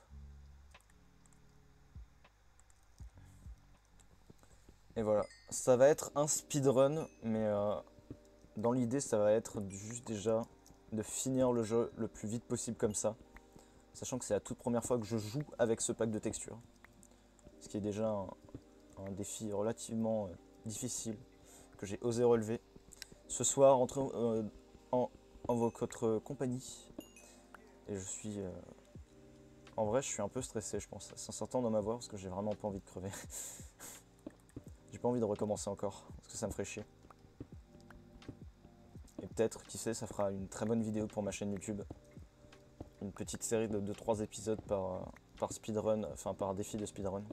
Et voilà, ça va être un speedrun, mais dans l'idée ça va être juste déjà de finir le jeu le plus vite possible comme ça. Sachant que c'est la toute première fois que je joue avec ce pack de textures. Ce qui est déjà un défi relativement difficile que j'ai osé relever. Ce soir, en votre compagnie. Et je suis... en vrai, je suis un peu stressé, je pense. Ça s'entend dans ma voix parce que j'ai vraiment pas envie de crever. J'ai pas envie de recommencer encore parce que ça me ferait chier. Et peut-être, qui sait, ça fera une très bonne vidéo pour ma chaîne YouTube. Une petite série de 2-3 épisodes par speedrun, enfin par défi de speedrun.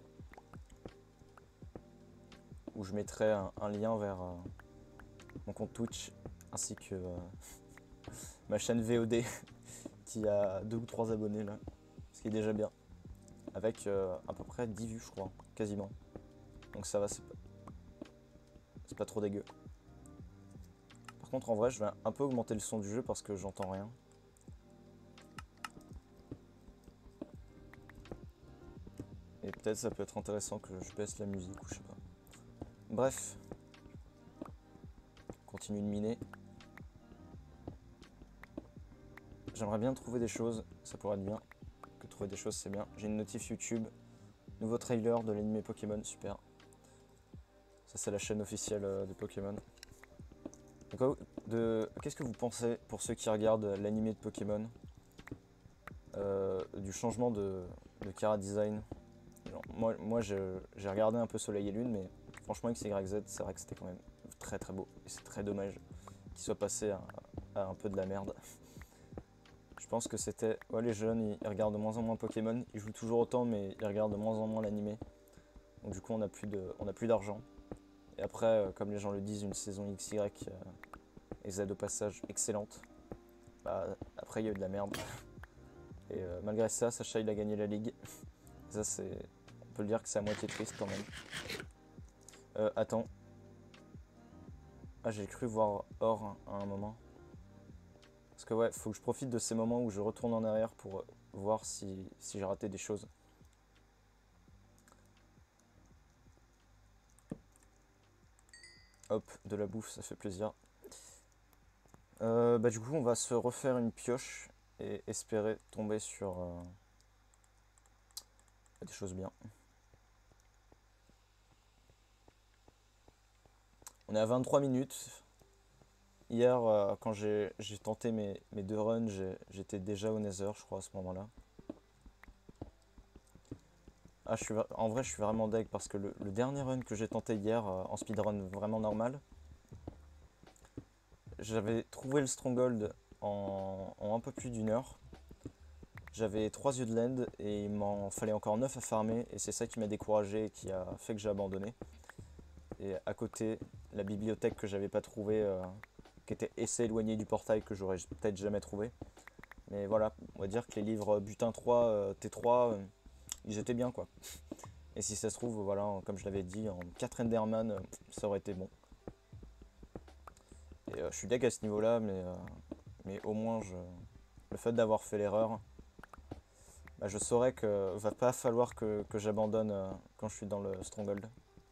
Où je mettrai un lien vers mon compte Twitch ainsi que ma chaîne VOD qui a 2 ou 3 abonnés là, ce qui est déjà bien. Avec à peu près 10 vues je crois, quasiment. Donc ça va, c'est pas trop dégueu. Par contre en vrai je vais un peu augmenter le son du jeu parce que j'entends rien. Et peut-être ça peut être intéressant que je baisse la musique ou je sais pas. Bref. Continue de miner. J'aimerais bien trouver des choses, ça pourrait être bien. Que trouver des choses c'est bien. J'ai une notif YouTube. Nouveau trailer de l'anime Pokémon, super. Ça c'est la chaîne officielle de Pokémon. Qu'est-ce que vous pensez, pour ceux qui regardent l'anime de Pokémon, du changement de Chara Design? Genre, moi j'ai regardé un peu Soleil et Lune, mais franchement XYZ, c'est vrai que c'était quand même très très beau. Et c'est très dommage qu'il soit passé à un peu de la merde. Je pense que c'était... Ouais, les jeunes, ils regardent de moins en moins Pokémon. Ils jouent toujours autant, mais ils regardent de moins en moins l'animé. Donc du coup, on n'a plus d'argent. Et après, comme les gens le disent, une saison XY et Z au passage excellente. Bah, après, il y a eu de la merde. Et malgré ça, Sacha, il a gagné la ligue. Ça, c'est... On peut le dire que c'est à moitié triste quand même. Attends. Ah, j'ai cru voir Or à un moment. Parce que ouais, faut que je profite de ces moments où je retourne en arrière pour voir si j'ai raté des choses. Hop, de la bouffe, ça fait plaisir. Bah du coup, on va se refaire une pioche et espérer tomber sur des choses bien. On est à 23 minutes. Hier, quand j'ai tenté mes 2 runs, j'étais déjà au Nether, je crois, à ce moment-là. Ah, en vrai, je suis vraiment deg parce que le dernier run que j'ai tenté hier, en speedrun vraiment normal, j'avais trouvé le Stronghold en un peu plus d'1 heure. J'avais 3 yeux de land et il m'en fallait encore 9 à farmer, et c'est ça qui m'a découragé et qui a fait que j'ai abandonné. Et à côté, la bibliothèque que j'avais pas trouvée, qui était assez éloignée du portail, que j'aurais peut-être jamais trouvé. Mais voilà, on va dire que les livres butin 3, T3, ils étaient bien quoi. Et si ça se trouve, voilà, comme je l'avais dit, en 4 Enderman, ça aurait été bon. Et je suis deg à ce niveau-là, mais au moins, le fait d'avoir fait l'erreur, bah, je saurais que va pas falloir que j'abandonne quand je suis dans le Stronghold.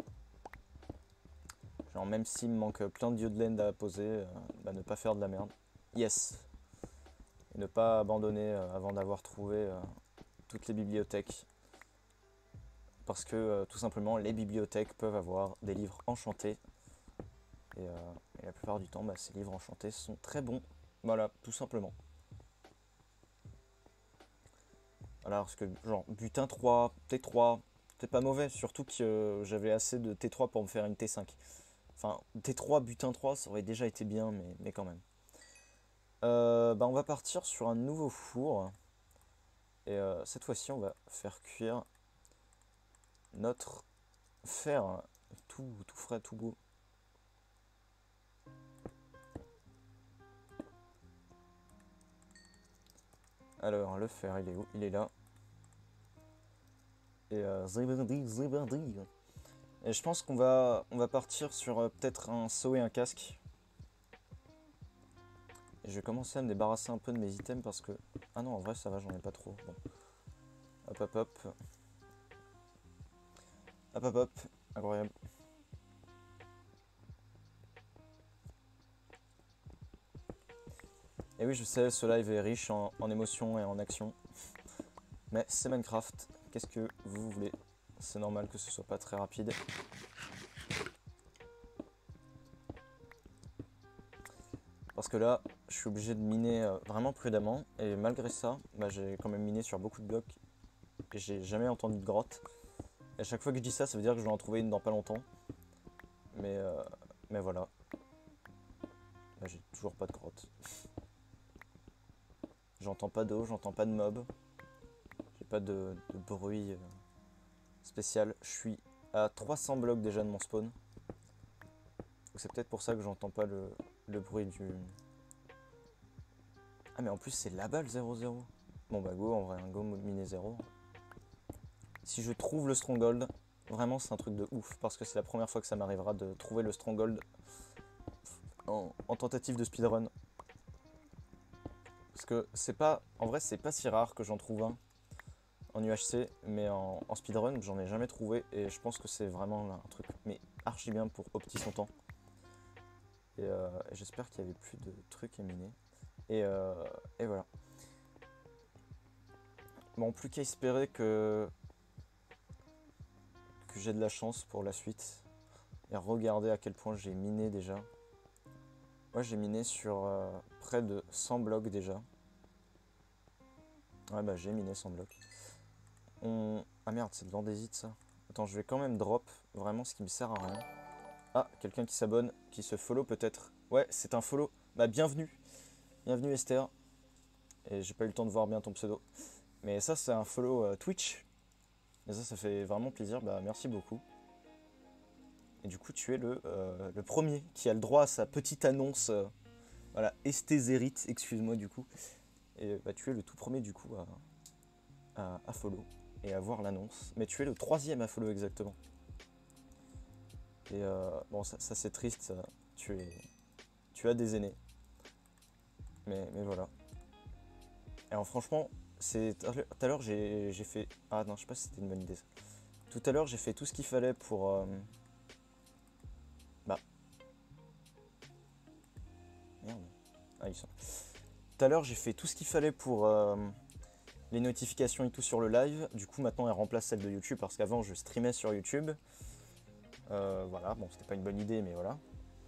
Genre même s'il me manque plein de dieux de land à poser, bah, ne pas faire de la merde. Yes. Et ne pas abandonner avant d'avoir trouvé toutes les bibliothèques. Parce que tout simplement les bibliothèques peuvent avoir des livres enchantés. Et la plupart du temps, bah, ces livres enchantés sont très bons. Voilà, tout simplement. Voilà, parce que genre butin 3, T3, c'est pas mauvais, surtout que j'avais assez de T3 pour me faire une T5. Enfin, T3, butin 3, ça aurait déjà été bien, mais quand même. Bah, on va partir sur un nouveau four. Et cette fois-ci, on va faire cuire notre fer tout frais, tout beau. Alors, le fer, il est où? Il est là. Et zibindi. Et je pense on va partir sur peut-être un saut et un casque. Et je vais commencer à me débarrasser un peu de mes items parce que... Ah non, en vrai, ça va, j'en ai pas trop. Bon. Hop, hop, hop. Hop, hop, hop. Incroyable. Et oui, je sais, ce live est riche en émotions et en actions. Mais c'est Minecraft. Qu'est-ce que vous voulez? C'est normal que ce soit pas très rapide. Parce que là, je suis obligé de miner vraiment prudemment. Et malgré ça, bah, j'ai quand même miné sur beaucoup de blocs. Et j'ai jamais entendu de grotte. Et à chaque fois que je dis ça, ça veut dire que je vais en trouver une dans pas longtemps. Mais voilà. Là, j'ai toujours pas de grotte. J'entends pas d'eau, j'entends pas de mob. J'ai pas de bruit spécial. Je suis à 300 blocs déjà de mon spawn. C'est peut-être pour ça que j'entends pas le bruit du... Ah mais en plus c'est là-bas le 0-0. Bon bah go, en vrai, un go miner 0. Si je trouve le Stronghold, vraiment c'est un truc de ouf. Parce que c'est la première fois que ça m'arrivera de trouver le Stronghold en tentative de speedrun. Parce que c'est pas... En vrai c'est pas si rare que j'en trouve un en UHC. Mais en speedrun j'en ai jamais trouvé. Et je pense que c'est vraiment un truc mais archi bien pour opti son temps. Et j'espère qu'il y avait plus de trucs à miner. Et voilà. Bon, plus qu'à espérer que j'ai de la chance pour la suite. Et regardez à quel point j'ai miné déjà. Moi j'ai miné sur près de 100 blocs déjà. Ouais bah j'ai miné 100 blocs. Ah merde, c'est de l'andésite ça. Attends, je vais quand même drop vraiment ce qui me sert à rien. Ah, quelqu'un qui s'abonne, qui se follow peut-être. Ouais, c'est un follow. Bah bienvenue. Bienvenue Esther. Et j'ai pas eu le temps de voir bien ton pseudo. Mais ça c'est un follow Twitch. Et ça fait vraiment plaisir. Bah merci beaucoup. Et du coup tu es le premier qui a le droit à sa petite annonce. Voilà, Estézérite, excuse-moi du coup. Et bah tu es le tout premier du coup à follow et à voir l'annonce. Mais tu es le 3e à follow exactement. Et bon ça c'est triste, ça. Tu as des aînés. Mais voilà. Et alors franchement, tout à l'heure j'ai fait... Ah non, je sais pas si c'était une bonne idée ça. Tout à l'heure j'ai fait tout ce qu'il fallait pour... Bah... Merde. Ah ils sont... tout à l'heure j'ai fait tout ce qu'il fallait pour les notifications et tout sur le live. Du coup maintenant elle remplace celle de YouTube parce qu'avant je streamais sur YouTube. Voilà, bon c'était pas une bonne idée mais voilà.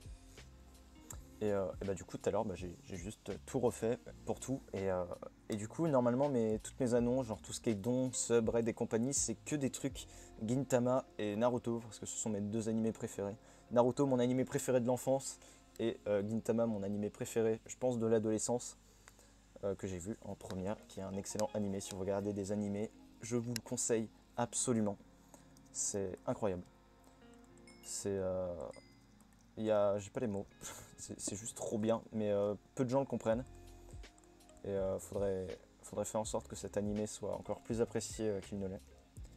Et bah, du coup tout à l'heure bah, j'ai juste tout refait pour tout. Et du coup normalement toutes mes annonces, genre tout ce qui est dons, sub, raid et compagnie, c'est que des trucs Gintama et Naruto parce que ce sont mes deux animés préférés. Naruto mon animé préféré de l'enfance et Gintama mon animé préféré je pense de l'adolescence. Que j'ai vu en première, qui est un excellent animé. Si vous regardez des animés, je vous le conseille absolument. C'est incroyable. C'est, j'ai pas les mots. c'est juste trop bien, mais peu de gens le comprennent. Et faudrait faire en sorte que cet animé soit encore plus apprécié qu'il ne l'est.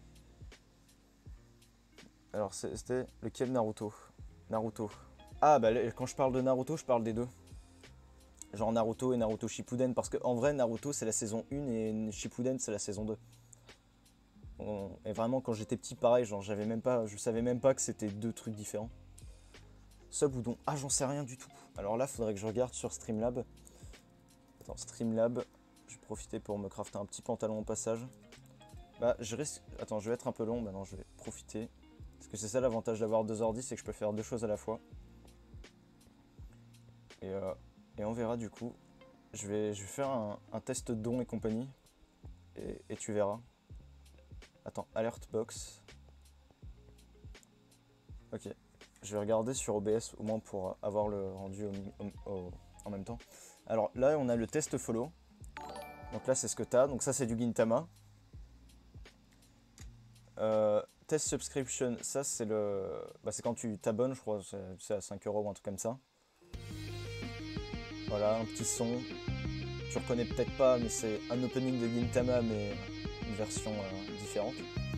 Alors c'était lequel Naruto? Naruto. Ah bah quand je parle de Naruto, je parle des deux. Genre Naruto et Naruto Shippuden, parce qu'en vrai Naruto c'est la saison 1 et Shippuden c'est la saison 2. Et vraiment quand j'étais petit pareil, genre je savais même pas que c'était deux trucs différents. Sub ou don? Ah j'en sais rien du tout. Alors là faudrait que je regarde sur Streamlab. Attends, Streamlab, je vais profiter pour me crafter un petit pantalon au passage. Bah je risque... Attends, je vais être un peu long, maintenant je vais profiter. Parce que c'est ça l'avantage d'avoir deux ordi, c'est que je peux faire deux choses à la fois. Et on verra du coup. Je vais faire un test don et compagnie. Et tu verras. Attends, alert box. Ok. Je vais regarder sur OBS au moins pour avoir le rendu en même temps. Alors là, on a le test follow. Donc là, c'est ce que tu as. Donc ça, c'est du Gintama. Test subscription, ça c'est c'est quand tu t'abonnes, je crois, c'est à 5 € ou un truc comme ça. Voilà, un petit son. Tu reconnais peut-être pas, mais c'est un opening de Gintama, mais une version différente.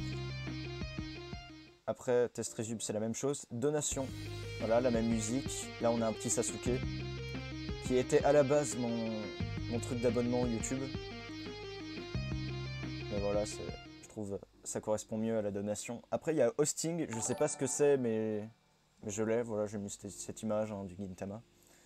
Après, test résume, c'est la même chose. Donation, voilà, la même musique. Là, on a un petit Sasuke, qui était à la base mon truc d'abonnement YouTube. Mais voilà, je trouve ça correspond mieux à la donation. Après, il y a hosting, je sais pas ce que c'est, mais je l'ai. Voilà, j'ai mis cette image du Gintama.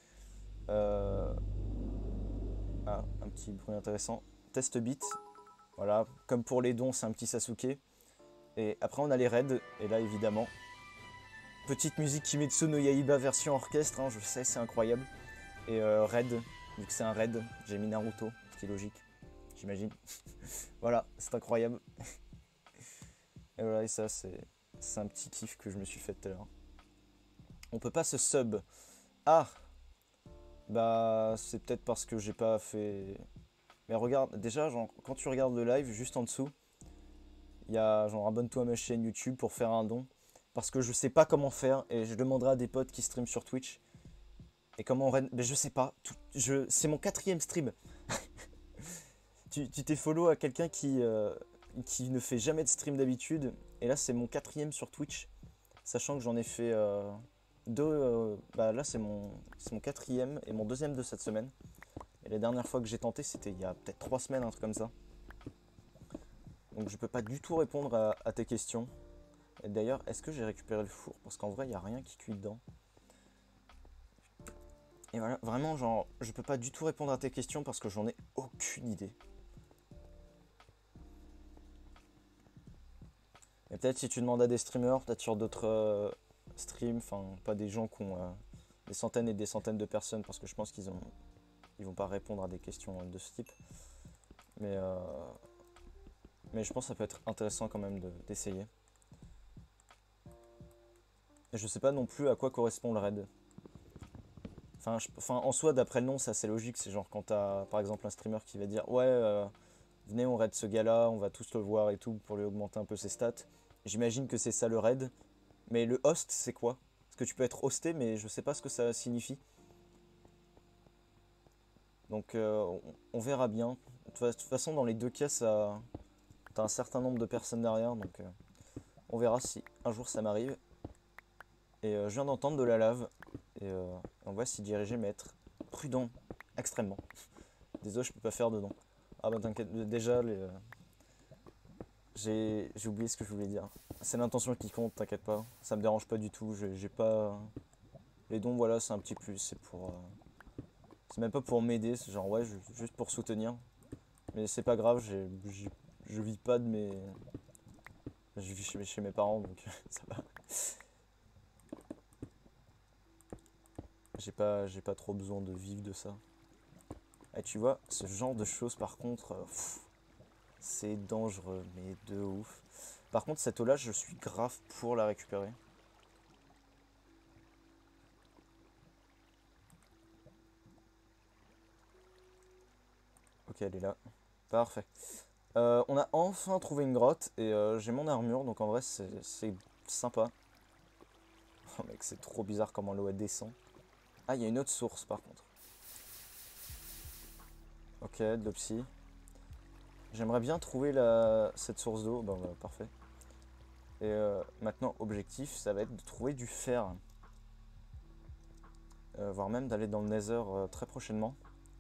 Ah, un petit bruit intéressant. Test beat, voilà, comme pour les dons, c'est un petit Sasuke. Et après, on a les raids, et là, évidemment, petite musique Kimetsu no Yaiba version orchestre, hein, je sais, c'est incroyable. Et raid, vu que c'est un raid, j'ai mis Naruto, ce qui est logique, j'imagine. Voilà, c'est incroyable. Et voilà, et ça, c'est un petit kiff que je me suis fait tout à l'heure. On peut pas se sub. Ah, bah, c'est peut-être parce que j'ai pas fait... Mais regarde, déjà, genre, quand tu regardes le live, juste en dessous, il y a genre abonne-toi à ma chaîne YouTube pour faire un don. Parce que je sais pas comment faire et je demanderai à des potes qui streament sur Twitch. Et comment on... Mais je sais pas. C'est mon 4e stream. tu t'es follow à quelqu'un qui ne fait jamais de stream d'habitude. Et là, c'est mon 4e sur Twitch. Sachant que j'en ai fait deux. Là, c'est mon 4e et mon 2e de cette semaine. Et la dernière fois que j'ai tenté, c'était il y a peut-être 3 semaines, un truc comme ça. Donc je peux pas du tout répondre à tes questions. Et d'ailleurs, est-ce que j'ai récupéré le four? Parce qu'en vrai, il n'y a rien qui cuit dedans. Et voilà, vraiment, genre, je peux pas du tout répondre à tes questions parce que j'en ai aucune idée. Et peut-être si tu demandes à des streamers, peut-être sur d'autres streams, enfin, pas des gens qui ont des centaines et des centaines de personnes, parce que je pense qu'ils vont pas répondre à des questions de ce type. Mais je pense que ça peut être intéressant quand même d'essayer. Et je sais pas non plus à quoi correspond le raid. Enfin, en soi, d'après le nom, c'est assez logique. C'est genre quand t'as par exemple un streamer qui va dire ouais, venez, on raid ce gars-là, on va tous le voir et tout pour lui augmenter un peu ses stats. J'imagine que c'est ça le raid. Mais le host, c'est quoi? Parce que tu peux être hosté, mais je sais pas ce que ça signifie. Donc on verra bien. De toute façon, dans les deux cas, t'as un certain nombre de personnes derrière. Donc on verra si un jour ça m'arrive. Et je viens d'entendre de la lave. Et on va s'y diriger, mais être prudent, extrêmement. Désolé, je peux pas faire dedans. Ah bah t'inquiète, déjà, j'ai oublié ce que je voulais dire. C'est l'intention qui compte, t'inquiète pas. Ça me dérange pas du tout. J'ai pas... Les dons, voilà, c'est un petit plus. C'est pour... C'est même pas pour m'aider, c'est genre ouais, juste pour soutenir. Mais c'est pas grave, je vis pas de mes... Je vis chez mes parents, donc ça va. J'ai pas trop besoin de vivre de ça. Et tu vois, ce genre de choses par contre, c'est dangereux, mais de ouf. Par contre, cette eau-là, je suis grave pour la récupérer. Ok, elle est là. Parfait. On a enfin trouvé une grotte et j'ai mon armure, donc en vrai, c'est sympa. Oh mec, c'est trop bizarre comment l'eau elle descend. Ah, il y a une autre source par contre. Ok, de l'eau psy. J'aimerais bien trouver cette source d'eau. Bon, bah, parfait. Et maintenant, objectif, ça va être de trouver du fer. Voire même d'aller dans le Nether très prochainement.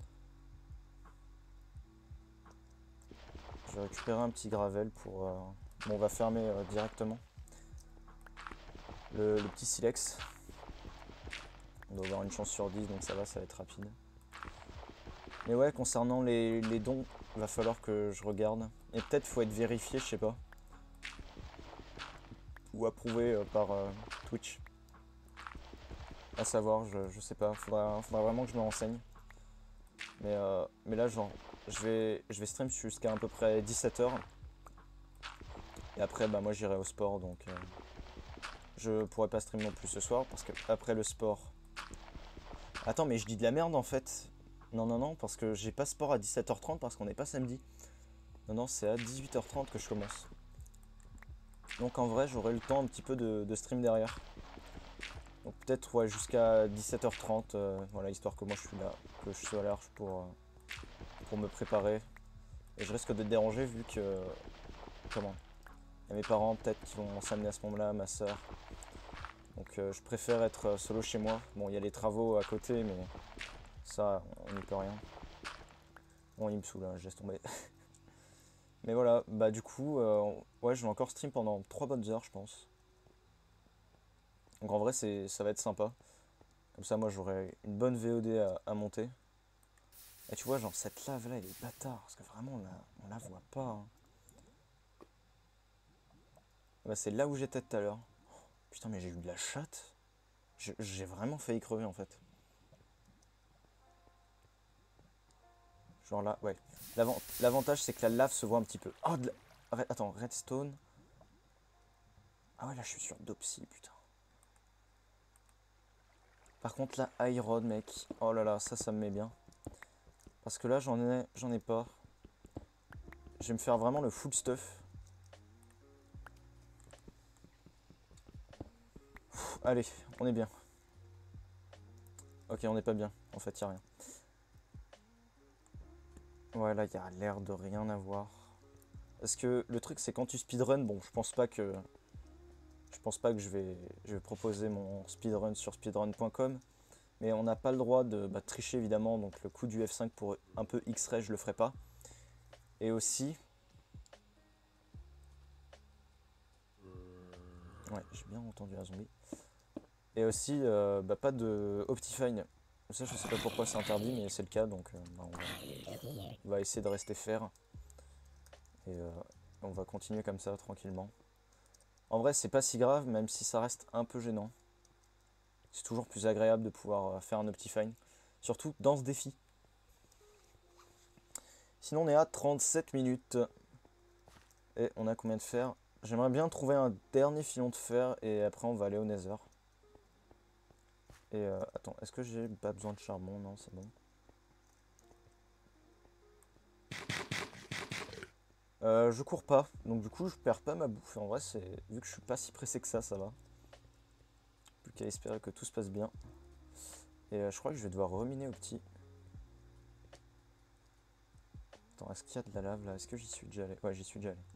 Je vais récupérer un petit gravel pour... Bon, on va fermer directement le petit silex. On doit avoir une chance sur 10, donc ça va être rapide. Mais ouais, concernant les dons, il va falloir que je regarde. Et peut-être faut être vérifié, je sais pas. Ou approuvé par Twitch. À savoir, je sais pas. Faudra vraiment que je me renseigne. Mais là, genre, je vais stream jusqu'à peu près 17h. Et après, bah moi j'irai au sport, donc je pourrais pas stream non plus ce soir parce que après le sport. Attends, mais je dis de la merde en fait. Non, non, non, parce que j'ai pas sport à 17h30 parce qu'on n'est pas samedi. Non, non, c'est à 18h30 que je commence. Donc en vrai, j'aurai le temps un petit peu de stream derrière. Donc peut-être ouais, jusqu'à 17h30, voilà, histoire que moi je suis là, que je sois large pour me préparer. Et je risque de te déranger vu que... Comment? Il y a mes parents peut-être qui vont s'amener à ce moment-là, ma soeur. Donc je préfère être solo chez moi. Bon, il y a les travaux à côté, mais ça, on n'y peut rien. Bon, il me saoule, hein, je laisse tomber. Mais voilà, bah du coup, ouais, je vais encore stream pendant 3 bonnes heures, je pense. Donc en vrai, ça va être sympa. Comme ça, moi, j'aurai une bonne VOD à monter. Et tu vois, genre, cette lave-là, elle est bâtard. Parce que vraiment, on la voit pas. Hein. Bah, c'est là où j'étais tout à l'heure. Putain, mais j'ai eu de la chatte. J'ai vraiment failli crever, en fait. Genre là, ouais. L'avantage, c'est que la lave se voit un petit peu. Oh, attends, redstone. Ah ouais, là, je suis sur Dopsy, putain. Par contre, là, iron, mec. Oh là là, ça me met bien. Parce que là, j'en ai pas. Je vais me faire vraiment le full stuff. Allez, on est bien. Ok, on n'est pas bien. En fait, y a rien. Ouais, là, il y a l'air de rien avoir. Parce que le truc, c'est quand tu speedrun, bon, je pense pas que je vais proposer mon speedrun sur speedrun.com, mais on n'a pas le droit de tricher évidemment, donc le coup du F5 pour un peu X-ray, je le ferai pas. Et aussi, ouais, j'ai bien entendu un zombie. Et aussi, pas de Optifine. Ça, je sais pas pourquoi c'est interdit, mais c'est le cas, donc on va essayer de rester faire. Et on va continuer comme ça, tranquillement. En vrai, c'est pas si grave, même si ça reste un peu gênant. C'est toujours plus agréable de pouvoir faire un Optifine. Surtout dans ce défi. Sinon, on est à 37 minutes. Et on a combien de fer? J'aimerais bien trouver un dernier filon de fer et après on va aller au Nether. Et attends, est-ce que j'ai pas besoin de charbon? Non, c'est bon. Je cours pas, donc du coup je perds pas ma bouffe. En vrai, vu que je suis pas si pressé que ça va. Plus qu'à espérer que tout se passe bien. Et je crois que je vais devoir reminer au petit. Attends, est-ce qu'il y a de la lave là? Est-ce que j'y suis déjà allé? Ouais, j'y suis déjà allé.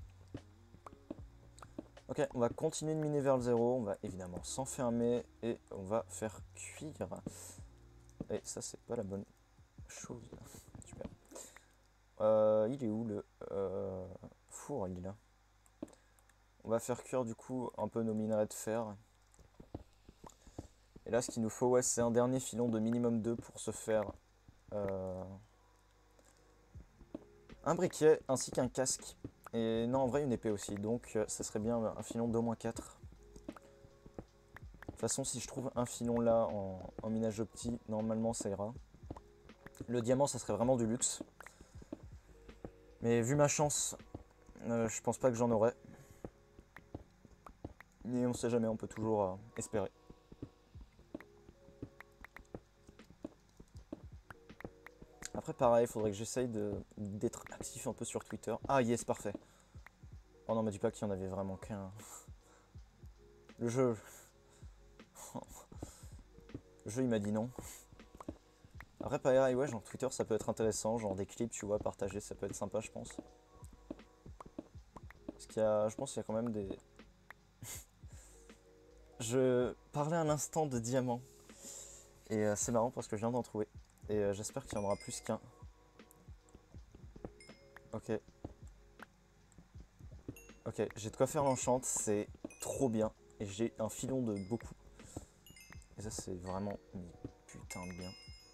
Ok, on va continuer de miner vers le zéro. On va évidemment s'enfermer et on va faire cuire. Et ça, c'est pas la bonne chose. Super. Il est où le four? Il est là. On va faire cuire du coup un peu nos minerais de fer. Et là, ce qu'il nous faut, ouais, c'est un dernier filon de minimum 2 pour se faire un briquet ainsi qu'un casque. Et non, en vrai, une épée aussi. Donc, ça serait bien un filon d'au moins 4. De toute façon, si je trouve un filon là en minage opti, normalement ça ira. Le diamant, ça serait vraiment du luxe. Mais vu ma chance, je pense pas que j'en aurai. Mais on sait jamais, on peut toujours espérer. Après, pareil, il faudrait que j'essaye d'être actif un peu sur Twitter. Ah, yes, parfait. Oh non, me dis pas qu'il y en avait vraiment qu'un. Le jeu. Le jeu, il m'a dit non. Après, pareil, ouais, genre Twitter, ça peut être intéressant. Genre des clips, tu vois, partagés, ça peut être sympa, je pense. Parce qu'il y a, je pense qu'il y a quand même des... Je parlais à l'instant de diamants. Et c'est marrant parce que je viens d'en trouver. Et j'espère qu'il y en aura plus qu'un. Ok. Ok, j'ai de quoi faire l'enchante, c'est trop bien. Et j'ai un filon de beaucoup. Et ça, c'est vraiment putain de bien.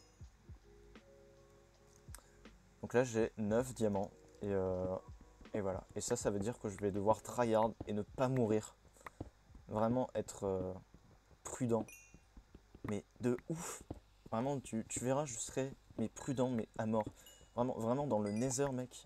Donc là, j'ai 9 diamants. Et voilà. Et ça veut dire que je vais devoir tryhard et ne pas mourir. Vraiment être prudent. Mais de ouf. Vraiment, tu verras, je serai mais prudent, mais à mort. Vraiment, vraiment dans le nether, mec.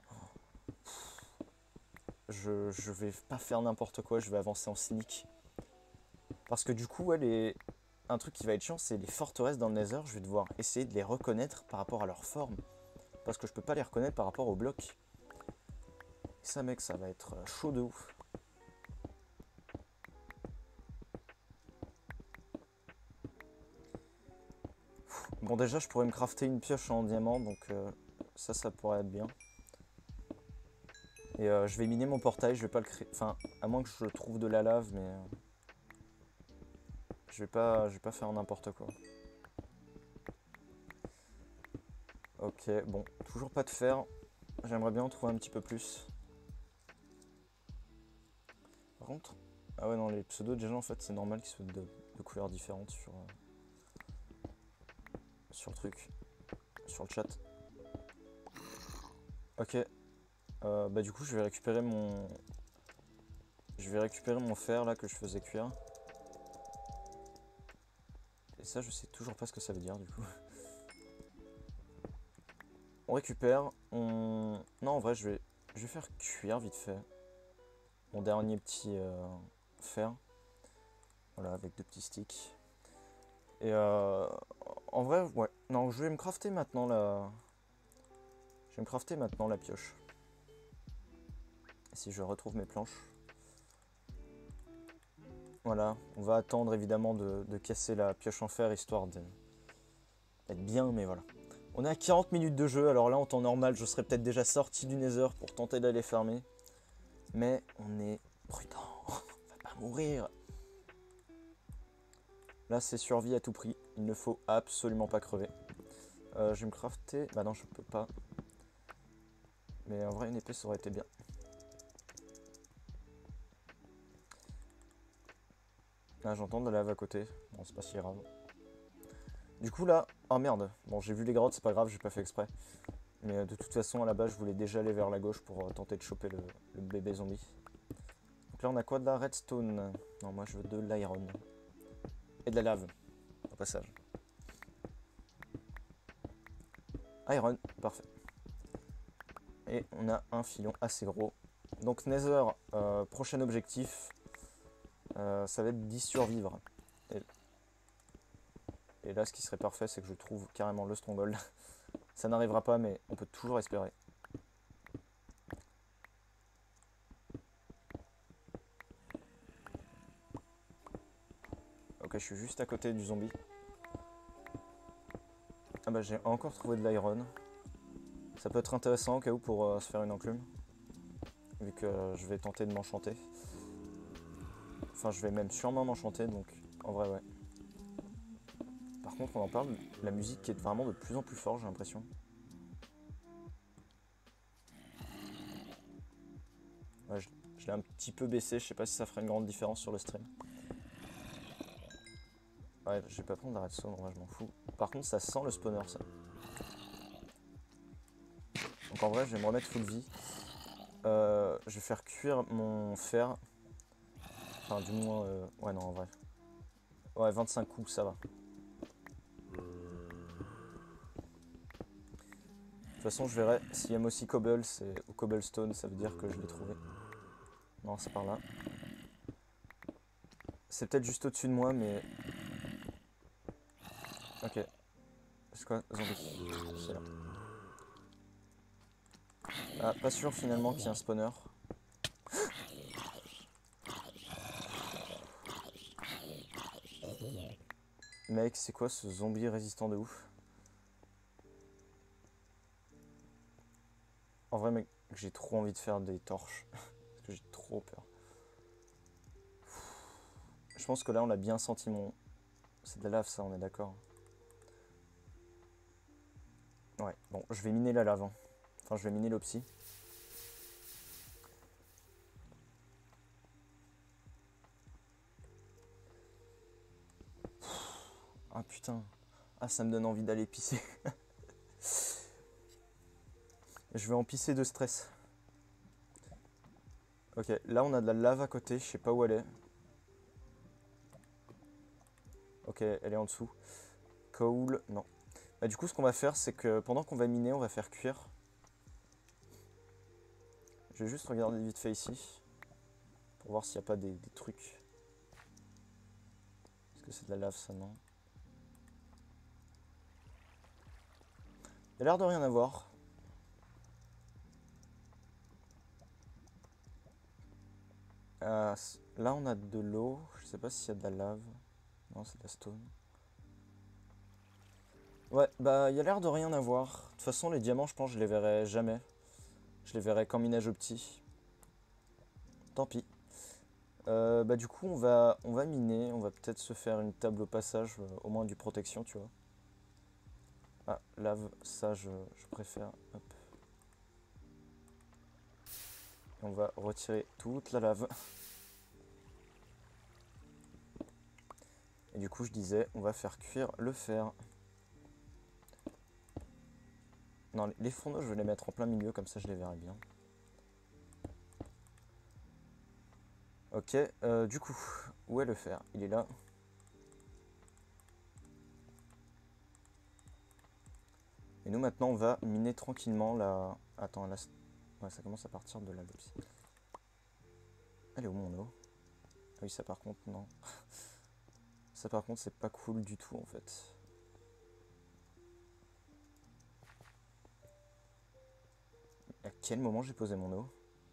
Je vais pas faire n'importe quoi, je vais avancer en sneak. Parce que du coup, ouais, un truc qui va être chiant, c'est les forteresses dans le nether. Je vais devoir essayer de les reconnaître par rapport à leur forme. Parce que je peux pas les reconnaître par rapport aux blocs. Et ça, mec, ça va être chaud de ouf. Bon, déjà, je pourrais me crafter une pioche en diamant, donc ça pourrait être bien. Et je vais miner mon portail, je vais pas le créer. Enfin, à moins que je trouve de la lave, mais je vais pas faire n'importe quoi. Ok, bon, toujours pas de fer. J'aimerais bien en trouver un petit peu plus. Par contre, ah ouais, non, les pseudos, déjà, en fait, c'est normal qu'ils soient de couleurs différentes sur le truc, sur le chat. Ok, bah du coup, je vais récupérer mon fer là que je faisais cuire. Et ça, je sais toujours pas ce que ça veut dire du coup. On récupère, Non, en vrai, je vais faire cuire vite fait mon dernier petit fer. Voilà, avec 2 petits sticks. Et en vrai, ouais. Non, je vais me crafter maintenant la... Je vais me crafter maintenant la pioche. Et si je retrouve mes planches. Voilà, on va attendre évidemment de casser la pioche en fer histoire d'être bien, mais voilà. On est à 40 minutes de jeu, alors là en temps normal je serais peut-être déjà sorti du nether pour tenter d'aller fermer. Mais on est prudent, on va pas mourir. Là c'est survie à tout prix, il ne faut absolument pas crever. Je vais me crafter, bah non je peux pas. Mais en vrai une épée ça aurait été bien. Là j'entends de la lave à côté, bon c'est pas si grave. Du coup là, oh merde, bon j'ai vu les grottes, c'est pas grave, j'ai pas fait exprès. Mais de toute façon à la base je voulais déjà aller vers la gauche pour tenter de choper le bébé zombie. Donc là on a quoi, de la redstone? Non, moi je veux de l'iron. Et de la lave, au passage. Iron, parfait. Et on a un filon assez gros. Donc Nether, prochain objectif, ça va être d'y survivre. Et là ce qui serait parfait c'est que je trouve carrément le stronghold. Ça n'arrivera pas mais on peut toujours espérer. Ok, je suis juste à côté du zombie. Ah bah j'ai encore trouvé de l'iron. Ça peut être intéressant au cas où pour se faire une enclume. Vu que je vais tenter de m'enchanter. Enfin je vais même sûrement m'enchanter donc en vrai ouais. Par contre on en parle, la musique est vraiment de plus en plus forte j'ai l'impression. Ouais, je l'ai un petit peu baissé, je sais pas si ça ferait une grande différence sur le stream. Ouais, je vais pas prendre la redstone, en vrai je m'en fous. Par contre ça sent le spawner ça. en vrai, je vais me remettre full vie. Je vais faire cuire mon fer. Enfin, du moins... ouais, non, en vrai. Ouais, 25 coups, ça va. De toute façon, je verrai. S'il y a aussi cobble ou cobblestone, ça veut dire que je l'ai trouvé. Non, c'est par là. C'est peut-être juste au-dessus de moi, mais... Ok. C'est quoi, zombie? C'est là. Ah, pas sûr finalement qu'il y ait un spawner. Mec, c'est quoi ce zombie résistant de ouf? En vrai, mec, j'ai trop envie de faire des torches. Parce que j'ai trop peur. Je pense que là, on a bien senti mon... C'est de la lave, ça, on est d'accord. Ouais, bon, je vais miner la lave. Hein. Enfin, je vais miner l'opsie. Ah putain. Ah, ça me donne envie d'aller pisser. Je vais en pisser de stress. Ok, là on a de la lave à côté, je sais pas où elle est. Ok, elle est en dessous. Coal, non. Bah, du coup, ce qu'on va faire, c'est que pendant qu'on va miner, on va faire cuire. Je vais juste regarder vite fait ici. Pour voir s'il n'y a pas des trucs. Est-ce que c'est de la lave, ça? Non. Il y a l'air de rien avoir. Là, on a de l'eau. Je sais pas s'il y a de la lave. Non, c'est de la stone. Ouais, bah, il y a l'air de rien avoir. De toute façon, les diamants, je pense, je les verrai jamais. Je les verrai qu'en minage au petit. Tant pis. Bah, du coup, on va miner. On va peut-être se faire une table au passage, au moins du protection, tu vois. Ah, lave, ça, je préfère. Hop. Et on va retirer toute la lave. Et du coup, je disais, on va faire cuire le fer. Non, les fourneaux, je vais les mettre en plein milieu, comme ça je les verrai bien. Ok, du coup, où est le fer? Il est là. Et nous, maintenant, on va miner tranquillement la... Attends, là... Ouais, ça commence à partir de là, aussi. Elle est où, mon eau? Ah oui, ça, par contre, non. Ça, par contre, c'est pas cool du tout, en fait. À quel moment j'ai posé mon eau?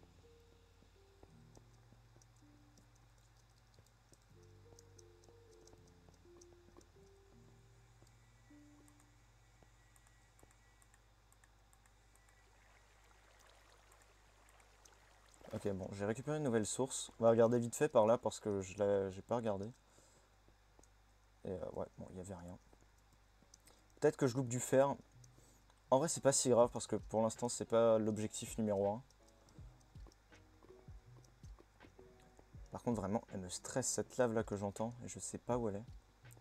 Ok, bon, j'ai récupéré une nouvelle source. On va regarder vite fait par là parce que j'ai pas regardé. Et ouais, bon, il n'y avait rien. Peut-être que je loupe du fer. En vrai, c'est pas si grave parce que pour l'instant, c'est pas l'objectif numéro un. Par contre, vraiment, elle me stresse cette lave là que j'entends et je sais pas où elle est.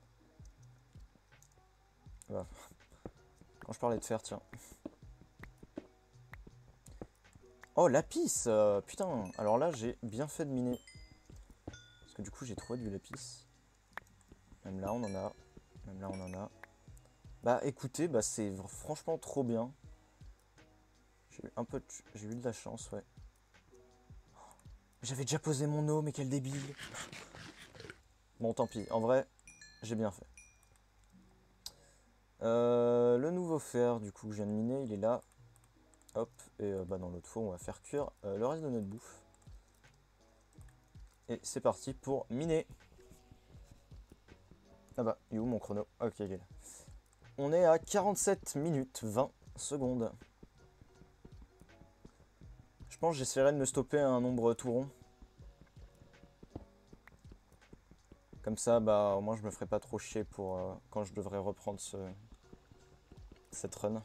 Voilà. Quand je parlais de fer, tiens. Oh, lapis putain, alors là, j'ai bien fait de miner. Parce que du coup, j'ai trouvé du lapis. Même là, on en a. Même là, on en a. Bah, écoutez, bah, c'est franchement trop bien. J'ai eu de la chance, ouais. J'avais déjà posé mon eau, mais quel débile. Bon, tant pis. En vrai, j'ai bien fait. Le nouveau fer, du coup, que je viens de miner, il est là. Hop, et bah, dans l'autre four, on va faire cuire le reste de notre bouffe. Et c'est parti pour miner. Ah bah, il est où mon chrono? Ok, il est là. On est à 47 minutes 20 secondes. Je pense que j'essaierai de me stopper à un nombre tout rond. Comme ça, bah, au moins je me ferai pas trop chier pour quand je devrais reprendre cette run.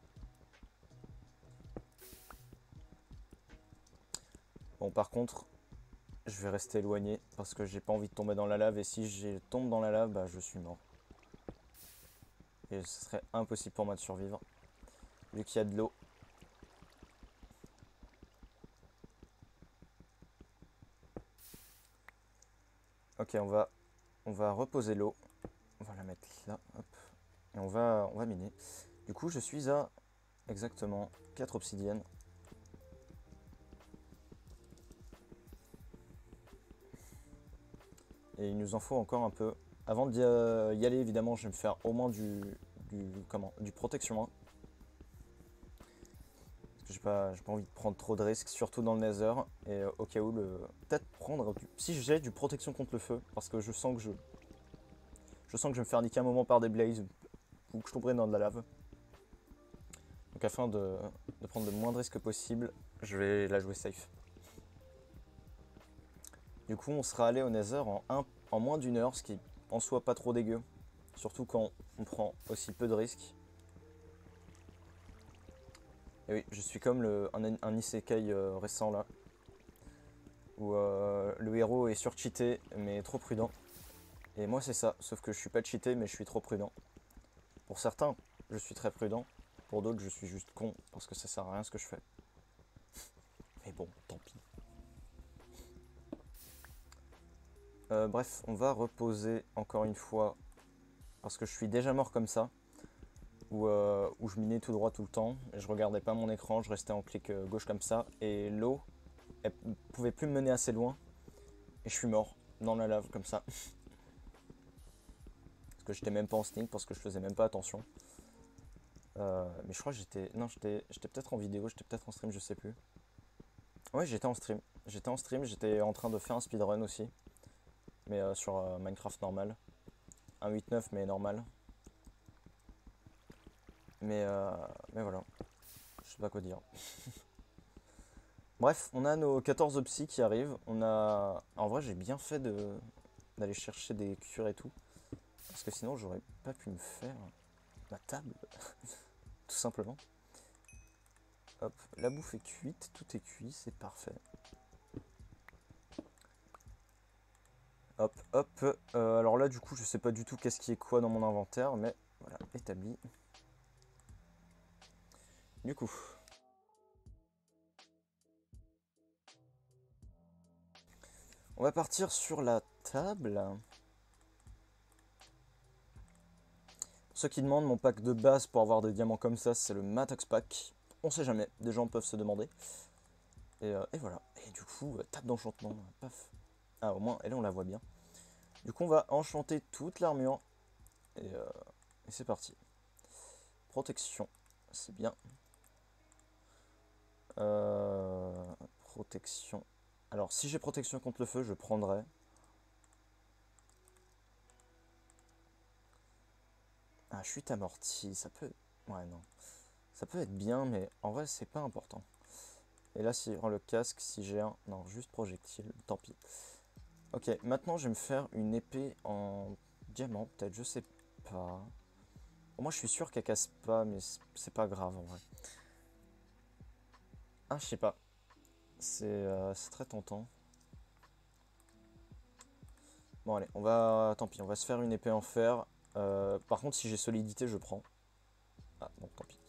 Bon, par contre, je vais rester éloigné parce que j'ai pas envie de tomber dans la lave. Et si je tombe dans la lave, bah, je suis mort. Et ce serait impossible pour moi de survivre. Vu qu'il y a de l'eau. Ok, on va reposer l'eau. On va la mettre là, hop. Et on va miner. Du coup, je suis à exactement 4 obsidiennes. Et il nous en faut encore un peu. Avant d'y aller, évidemment, je vais me faire au moins du protection 1. Parce que j'ai pas envie de prendre trop de risques, surtout dans le Nether. Et au cas où, peut-être prendre si j'ai du protection contre le feu. Parce que je sens que je vais me faire niquer un moment par des blazes. Ou que je tomberai dans de la lave. Donc afin de prendre le moins de risques possible, je vais la jouer safe. Du coup, on sera allé au Nether en moins d'une heure, ce qui en soit pas trop dégueu. Surtout quand on prend aussi peu de risques. Et oui, je suis comme un isekai récent là. Où le héros est surcheaté mais trop prudent. Et moi c'est ça, sauf que je suis pas cheaté mais je suis trop prudent. Pour certains, je suis très prudent. Pour d'autres, je suis juste con parce que ça sert à rien ce que je fais. Mais bon, tant pis. Bref, on va reposer encore une fois parce que je suis déjà mort comme ça. Où je minais tout droit tout le temps. Et je regardais pas mon écran, je restais en clic gauche comme ça. Et l'eau, elle pouvait plus me mener assez loin. Et je suis mort dans la lave comme ça. Parce que j'étais même pas en sneak, parce que je faisais même pas attention. Mais je crois que j'étais peut-être en vidéo, j'étais peut-être en stream, je sais plus. Ouais, j'étais en stream. J'étais en train de faire un speedrun aussi. Mais sur Minecraft normal. Un 8.9 mais normal. Mais, euh, mais voilà. Je sais pas quoi dire. Bref, on a nos 14 psy qui arrivent. En vrai, j'ai bien fait d'aller chercher des cures et tout. Parce que sinon, j'aurais pas pu me faire ma table. Tout simplement. Hop, la bouffe est cuite, tout est cuit, c'est parfait. Hop, hop. Alors là, du coup, je sais pas du tout qu'est-ce qui est quoi dans mon inventaire, mais voilà, établi. Du coup. On va partir sur la table. Pour ceux qui demandent, mon pack de base pour avoir des diamants comme ça, c'est le Matox Pack. On sait jamais, des gens peuvent se demander. Et voilà. Et du coup, table d'enchantement, paf. Ah, au moins, et là on la voit bien. Du coup, on va enchanter toute l'armure. Et c'est parti. Protection, c'est bien. Protection. Alors, si j'ai protection contre le feu, je prendrai. Ah, chute amortie, ça peut... Ouais, non. Ça peut être bien, mais en vrai, c'est pas important. Et là, si je rends le casque, si j'ai un... Non, juste projectile, tant pis. Ok, maintenant, je vais me faire une épée en diamant, peut-être, je sais pas. Moi, je suis sûr qu'elle casse pas, mais c'est pas grave, en vrai. Ah, je sais pas. C'est très tentant. Bon, allez, tant pis, on va se faire une épée en fer. Par contre, si j'ai solidité, je prends. Ah, bon, tant pis.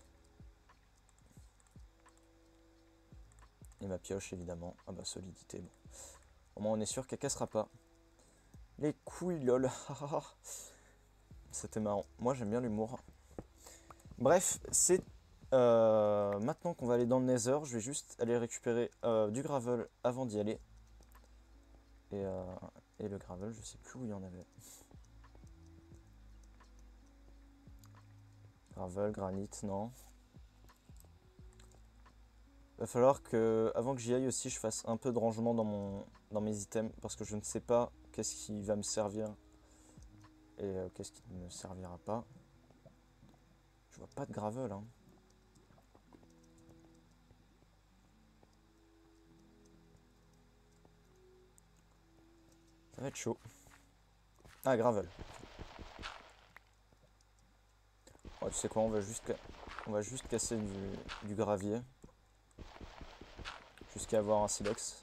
Et ma pioche, évidemment. Ah bah, solidité, bon. Au moins, on est sûr qu'elle cassera pas. Les couilles, lol. C'était marrant. Moi, j'aime bien l'humour. Bref, c'est maintenant qu'on va aller dans le Nether. Je vais juste aller récupérer du gravel avant d'y aller. Et le gravel, je sais plus où il y en avait. Gravel, granit, non. Va falloir que, avant que j'y aille aussi, je fasse un peu de rangement dans mes items. Parce que je ne sais pas qu'est-ce qui va me servir. Et qu'est-ce qui ne me servira pas. Je vois pas de gravel, hein. Ça va être chaud. Ah, gravel. Ouais, tu sais quoi, on va juste casser du gravier. Jusqu'à avoir un silex.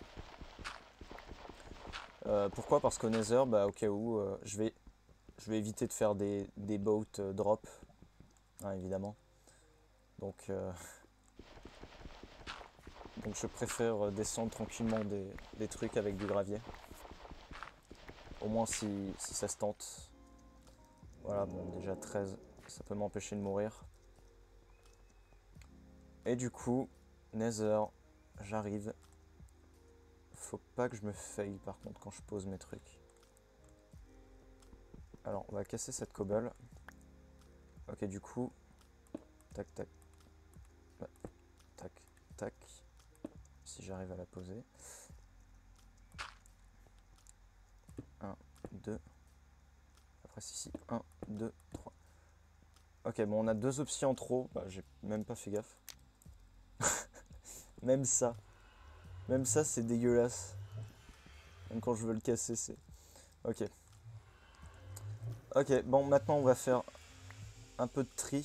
Pourquoi? Parce qu'au Nether, bah, au cas où, je vais éviter de faire des boat drop, hein, évidemment. Donc, donc je préfère descendre tranquillement des trucs avec du gravier. Au moins si ça se tente. Voilà, bon, déjà 13, ça peut m'empêcher de mourir. Et du coup, Nether, j'arrive. Faut pas que je me fail par contre quand je pose mes trucs. Alors, on va casser cette cobble. Ok, du coup, tac, tac, tac, tac. Si j'arrive à la poser. 1, 2. Après, ici, 1, 2, 3. Ok, bon, on a 2 options en trop. Bah, j'ai même pas fait gaffe. Même ça. Même ça, c'est dégueulasse. Même quand je veux le casser, c'est... Ok. Ok, bon, maintenant, on va faire un peu de tri.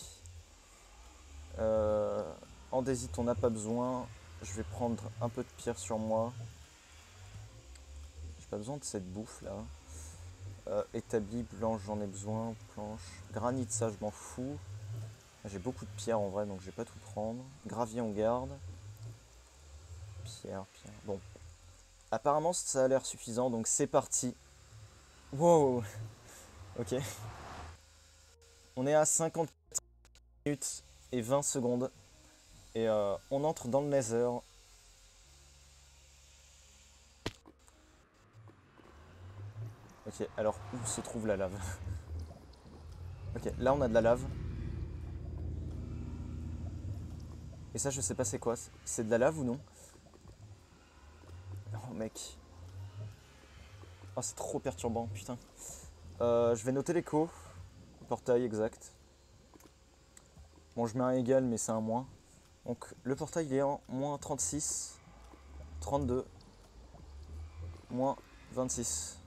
Andésite, on n'a pas besoin. Je vais prendre un peu de pierre sur moi. J'ai pas besoin de cette bouffe, là. Établi, blanche, j'en ai besoin. Planche. Granit, ça, je m'en fous. J'ai beaucoup de pierre, en vrai, donc je vais pas tout prendre. Gravier, on garde. Pierre. Bon. Apparemment, ça a l'air suffisant, donc c'est parti. Wow. Ok. On est à 50 minutes et 20 secondes. Et on entre dans le Nether. Ok, alors où se trouve la lave? Ok, là on a de la lave. Et ça, je sais pas c'est quoi. C'est de la lave ou non? Oh mec. Oh, c'est trop perturbant, putain. Je vais noter l'écho. Portail exact. Bon, je mets un égal, mais c'est un moins. Donc le portail il est en moins 36, 32, moins 26.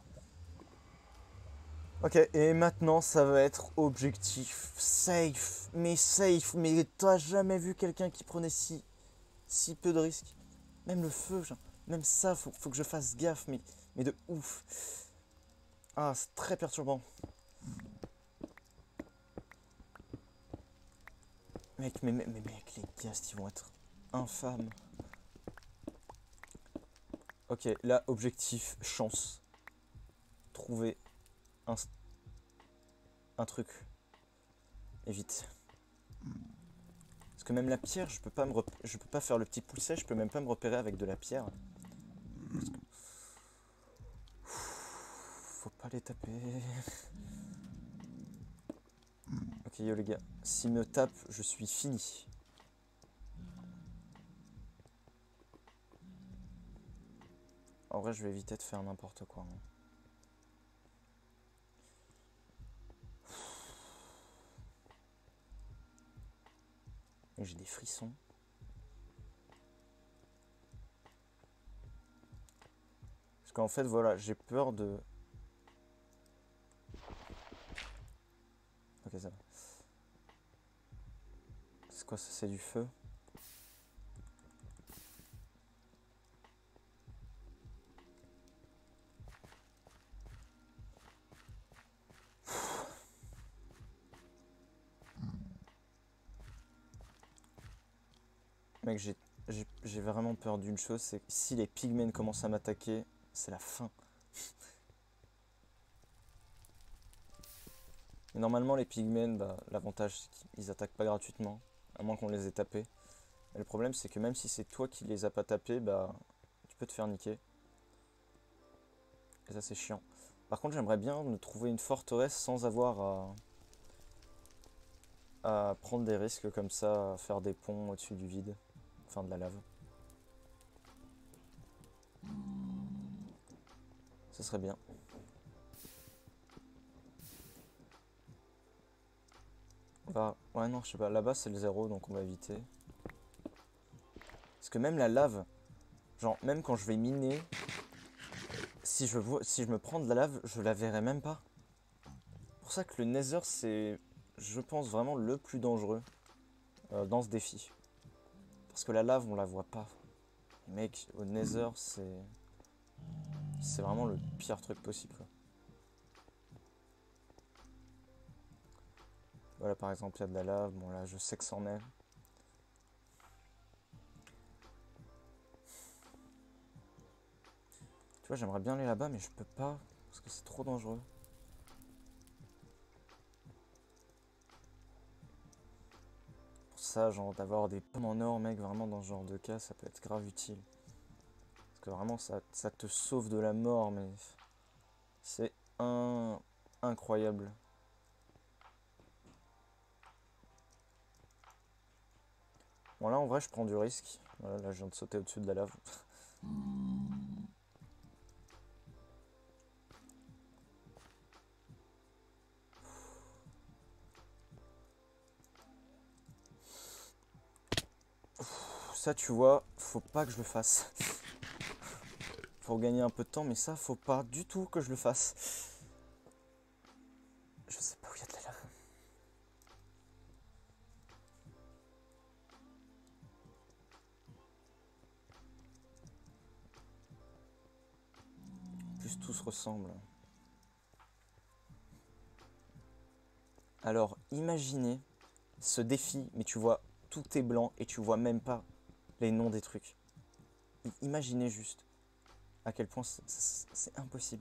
Ok, et maintenant ça va être objectif. Safe, mais t'as jamais vu quelqu'un qui prenait si peu de risques. Même le feu, genre, même ça, faut que je fasse gaffe, mais de ouf. Ah, c'est très perturbant. Mec, mais mec, les ghasts, ils vont être infâmes. Ok, là, objectif, chance. Trouver un truc. Et vite. Parce que même la pierre, je peux pas faire le petit pousset, je peux même pas me repérer avec de la pierre. Parce que... Faut pas les taper. Ok, yo les gars, s'ils me tapent, je suis fini. En vrai, je vais éviter de faire n'importe quoi. Hein. J'ai des frissons. Parce qu'en fait, voilà, j'ai peur de... Ok, ça va. C'est quoi ça? C'est du feu? Mec, j'ai vraiment peur d'une chose, c'est que si les pigmen commencent à m'attaquer, c'est la fin. Et normalement, les pigmen, bah, l'avantage, c'est qu'ils attaquent pas gratuitement, à moins qu'on les ait tapés. Et le problème, c'est que même si c'est toi qui les as pas tapés, bah, tu peux te faire niquer. Et ça, c'est chiant. Par contre, j'aimerais bien me trouver une forteresse sans avoir à prendre des risques comme ça, à faire des ponts au-dessus du vide, enfin de la lave. Ça serait bien. Ouais, non, je sais pas, là-bas c'est le 0, donc on va éviter. Parce que même la lave, genre, même quand je vais miner, si je me prends de la lave, je la verrai même pas. C'est pour ça que le Nether, c'est, je pense, vraiment le plus dangereux dans ce défi. Parce que la lave, on la voit pas. Mec, au Nether, c'est vraiment le pire truc possible. Quoi. Voilà, par exemple, il y a de la lave. Bon, là, je sais que c'en est. Tu vois, j'aimerais bien aller là-bas, mais je peux pas. parce que c'est trop dangereux. Pour ça, genre d'avoir des pommes en or, mec, vraiment dans ce genre de cas, ça peut être grave utile. Parce que vraiment, ça te sauve de la mort, mais c'est incroyable. Bon, là, en vrai, je prends du risque. Voilà, là, je viens de sauter au-dessus de la lave. Ça, tu vois, faut pas que je le fasse. Faut gagner un peu de temps, mais ça, faut pas du tout que je le fasse. Je sais pas où il y a de la lave. En plus, tout se ressemble. Alors, imaginez ce défi, mais tu vois, tout est blanc et tu vois même pas les noms des trucs. Imaginez juste à quel point c'est impossible.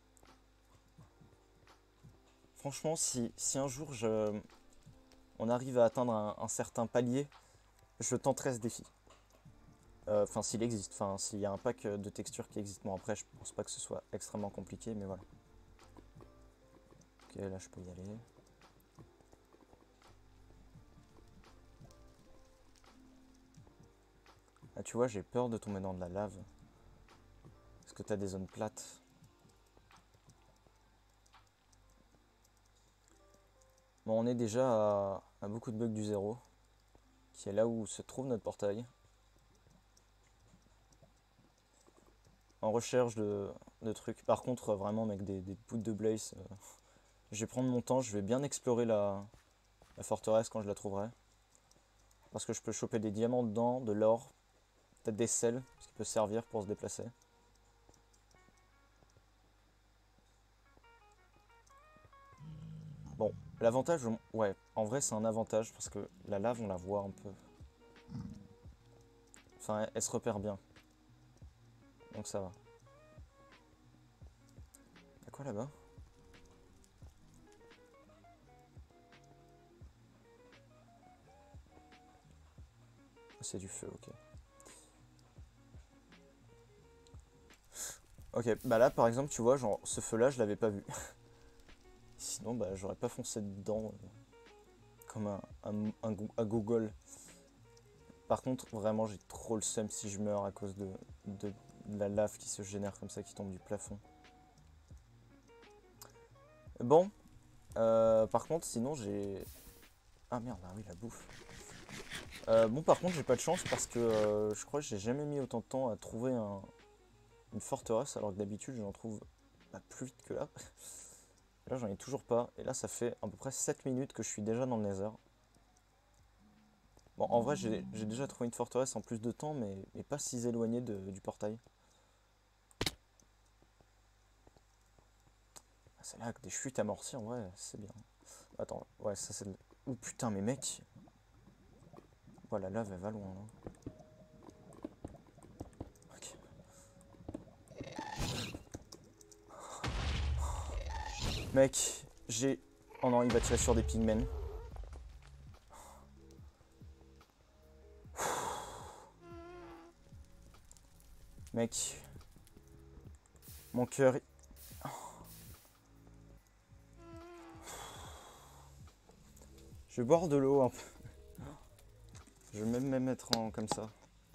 Franchement, si un jour on arrive à atteindre un certain palier, je tenterai ce défi. Enfin, s'il existe, enfin, s'il y a un pack de textures qui existe. Bon, après, je pense pas que ce soit extrêmement compliqué, mais voilà. Ok, là, je peux y aller. Ah, tu vois, j'ai peur de tomber dans de la lave. Parce que t'as des zones plates. Bon, on est déjà à beaucoup de bugs du zéro, qui est là où se trouve notre portail. En recherche de trucs. Par contre, vraiment, avec des bouts de blaze, je vais prendre mon temps, je vais bien explorer la forteresse quand je la trouverai. Parce que je peux choper des diamants dedans, de l'or, peut-être des sels, ce qui peut servir pour se déplacer. Bon, l'avantage, ouais, en vrai c'est un avantage parce que la lave on la voit un peu. Enfin, elle se repère bien. Donc ça va. Y'a quoi là-bas? C'est du feu, ok. Ok, bah là par exemple, tu vois, genre ce feu-là, je l'avais pas vu. Sinon, bah j'aurais pas foncé dedans comme un Google. Par contre, vraiment, j'ai trop le seum si je meurs à cause de la lave qui se génère comme ça, qui tombe du plafond. Bon, par contre, sinon j'ai... Ah merde, ah oui, la bouffe. Bon, par contre, j'ai pas de chance parce que je crois que j'ai jamais mis autant de temps à trouver une forteresse, alors que d'habitude, j'en trouve plus vite que là. Là, j'en ai toujours pas. Et là, ça fait à peu près 7 minutes que je suis déjà dans le Nether. Bon, en vrai, j'ai déjà trouvé une forteresse en plus de temps, mais pas si éloignée du portail. Ah, c'est là que des chutes amorties, en vrai, c'est bien. Attends, ouais, ça c'est... Oh putain, mais mec! Voilà, la lave, elle va loin, là. Ok. Mec, j'ai... Oh non, il va tirer sur des pigmen. Mec, mon cœur... Je vais boire de l'eau un peu. Je vais même me mettre en comme ça.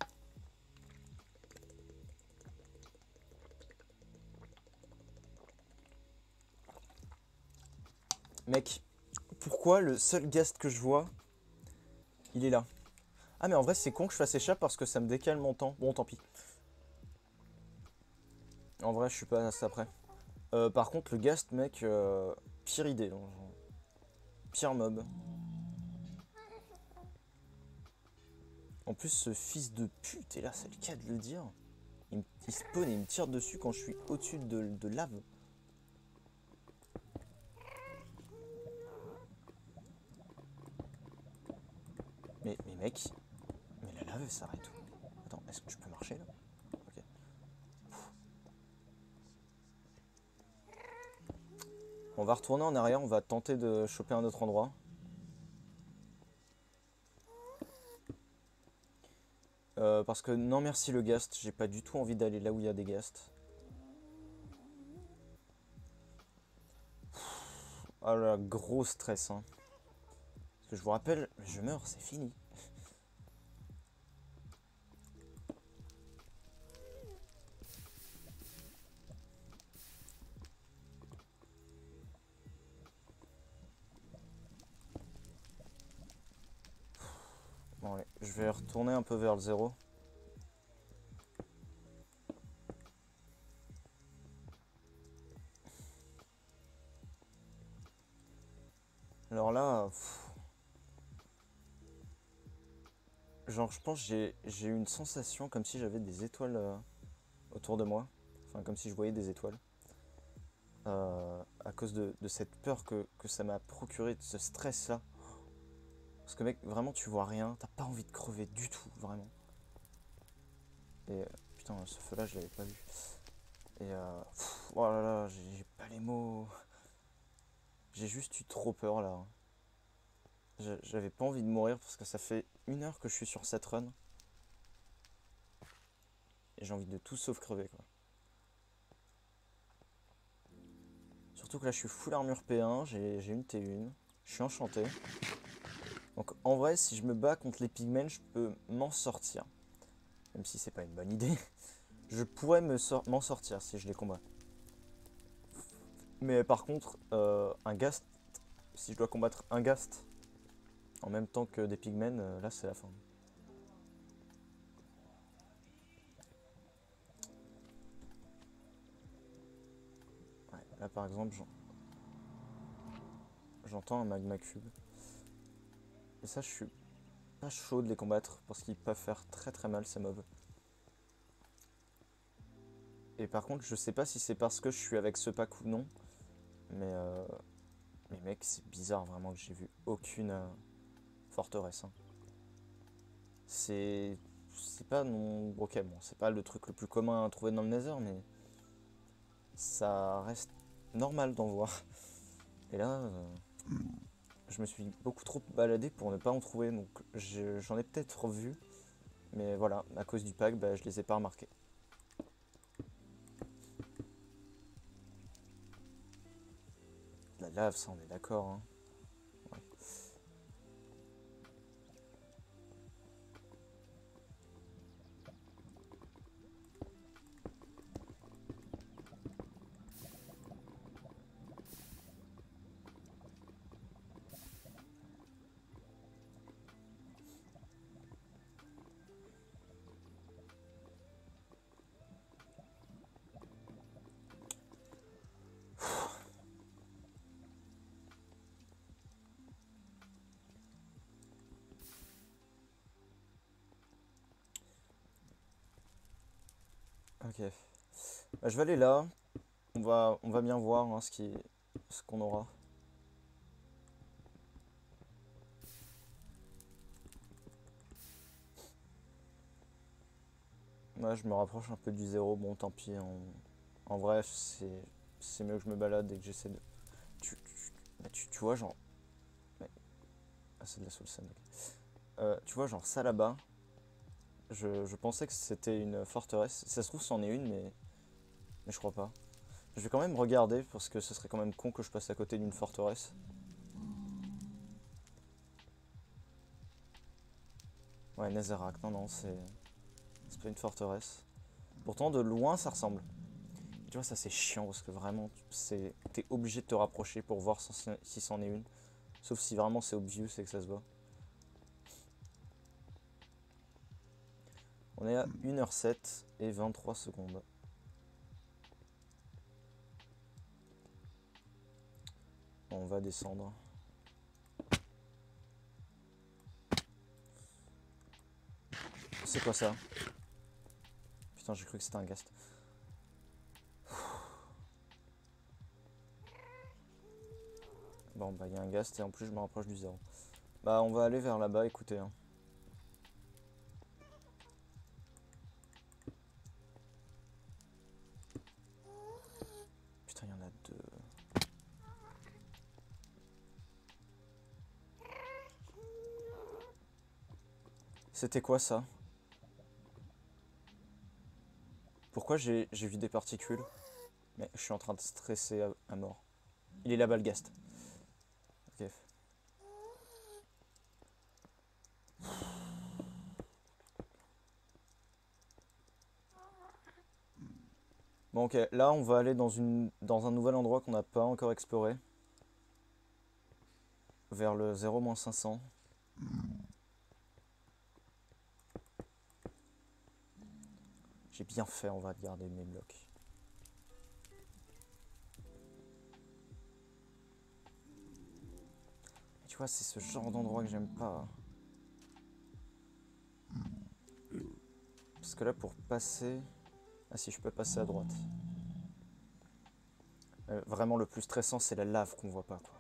Mec, pourquoi le seul ghast que je vois, il est là? Ah mais en vrai c'est con que je fasse échappe parce que ça me décale mon temps. Bon tant pis. En vrai je suis pas assez après. Par contre le ghast mec, pire idée. Genre, pire mob. En plus ce fils de pute, et là c'est le cas de le dire. Il spawn et il me tire dessus quand je suis au-dessus de lave. Mais mec, mais la lave elle s'arrête où? Attends, est-ce que je peux marcher là? Ok. On va retourner en arrière, on va tenter de choper un autre endroit. Parce que non merci le ghast, j'ai pas du tout envie d'aller là où il y a des ghasts. Ah là, gros stress. Hein. Parce que je vous rappelle, je meurs, c'est fini. Bon, allez, je vais retourner un peu vers le zéro. Alors là, genre je pense que j'ai eu une sensation comme si j'avais des étoiles autour de moi. Enfin comme si je voyais des étoiles. À cause de cette peur que ça m'a procuré, de ce stress là. Parce que mec, vraiment tu vois rien, t'as pas envie de crever du tout, vraiment. Et putain, ce feu là je l'avais pas vu. Et oh là là, j'ai pas les mots. J'ai juste eu trop peur là. J'avais pas envie de mourir parce que ça fait 1 heure que je suis sur cette run. Et j'ai envie de tout sauf crever quoi. Surtout que là je suis full armure P1, j'ai une T1, je suis enchanté. Donc en vrai si je me bats contre les pigmen je peux m'en sortir. Même si c'est pas une bonne idée. Je pourrais m'en sortir si je les combats. Mais par contre, un ghast, si je dois combattre un ghast en même temps que des pigmen, là c'est la fin. Ouais, là par exemple, j'entends un magma cube. Et ça, je suis pas chaud de les combattre parce qu'ils peuvent faire très très mal ces mobs. Et par contre, je sais pas si c'est parce que je suis avec ce pack ou non. Mais mec, c'est bizarre vraiment que j'ai vu aucune forteresse. Hein. C'est pas non. Ok, bon, c'est pas le truc le plus commun à trouver dans le Nether, mais ça reste normal d'en voir. Et là, je me suis beaucoup trop baladé pour ne pas en trouver, donc j'en ai peut-être vu, mais voilà, à cause du pack, bah, je les ai pas remarqués. La lave, ça on est d'accord. Hein. Ouais. Ok. Bah, je vais aller là. On va bien voir hein, ce qu'on aura. Ouais, je me rapproche un peu du zéro. Bon, tant pis. En vrai, c'est mieux que je me balade et que j'essaie de. Tu vois, genre. Ah, c'est de la soul sand. Ok. Tu vois, genre ça là-bas. Je pensais que c'était une forteresse. Si ça se trouve, c'en est une, mais je crois pas. Je vais quand même regarder parce que ce serait quand même con que je passe à côté d'une forteresse. Ouais, Netherrack, non, non, c'est pas une forteresse. Pourtant, de loin, ça ressemble. Tu vois, ça c'est chiant parce que vraiment, t'es obligé de te rapprocher pour voir si c'en est une. Sauf si vraiment c'est obvious et que ça se voit. On est à 1h07 et 23 secondes. On va descendre. C'est quoi ça? Putain, j'ai cru que c'était un ghast. Bon, bah, il y a un ghast et en plus, je me rapproche du zéro. Bah, on va aller vers là-bas, écoutez. Hein. Putain, il y en a deux. C'était quoi ça? Pourquoi j'ai vu des particules? Mais je suis en train de stresser à mort. Il est là-bas le Ghast. Ok. Bon ok, là on va aller dans un nouvel endroit qu'on n'a pas encore exploré. Vers le 0-500. J'ai bien fait, on va garder mes blocs. Tu vois, c'est ce genre d'endroit que j'aime pas. Parce que là, pour passer... Ah si, je peux passer à droite. Vraiment, le plus stressant, c'est la lave qu'on voit pas, quoi.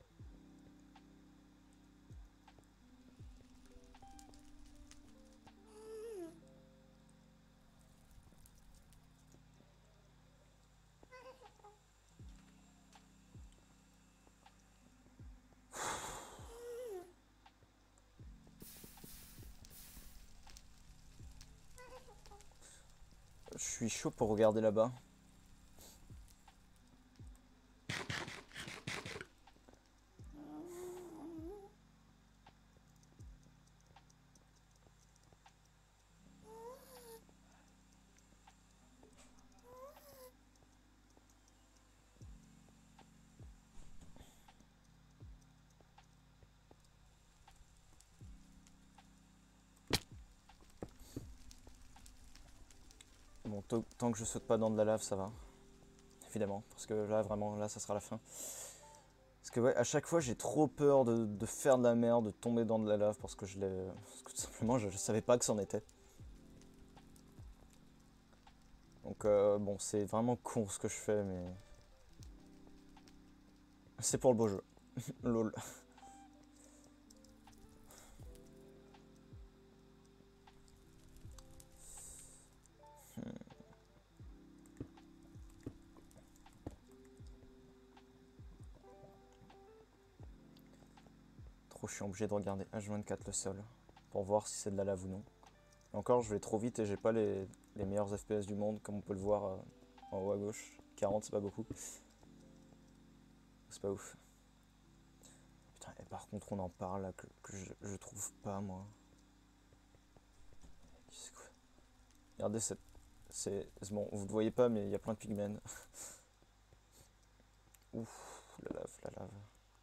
Je suis chaud pour regarder là-bas. Bon, tant que je saute pas dans de la lave, ça va. Évidemment, parce que là, vraiment, là, ça sera la fin. Parce que ouais, à chaque fois, j'ai trop peur de faire de la merde, de tomber dans de la lave, parce que tout simplement, je savais pas que c'en était. Donc, bon, c'est vraiment con ce que je fais, mais... C'est pour le beau jeu. Lol. Trop, je suis obligé de regarder H24 le sol, pour voir si c'est de la lave ou non. Et encore, je vais trop vite et j'ai pas les meilleurs FPS du monde, comme on peut le voir en haut à gauche. 40, c'est pas beaucoup. C'est pas ouf. Putain, et par contre, on en parle là, que je trouve pas, moi. Regardez cette... C'est bon, vous ne voyez pas, mais il y a plein de pigments. Ouf, la lave, la lave.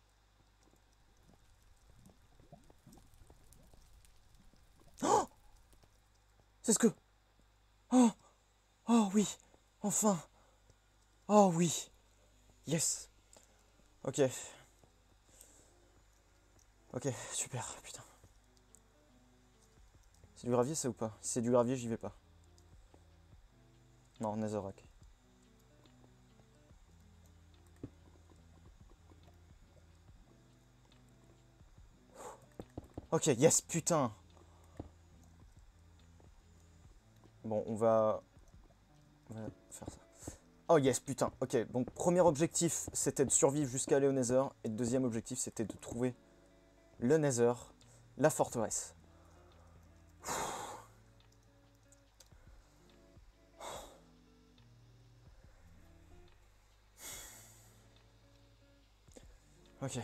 Oh, c'est ce que... Oh, oh oui, enfin. Oh oui, yes. Ok. Ok, super, putain. C'est du gravier ça ou pas? Si c'est du gravier, j'y vais pas. Non, Netherrack. Ok, yes, putain. Bon, on va faire ça. Oh yes, putain. Ok, donc premier objectif, c'était de survivre jusqu'à aller au Nether. Et le deuxième objectif, c'était de trouver le Nether, la forteresse. Ok.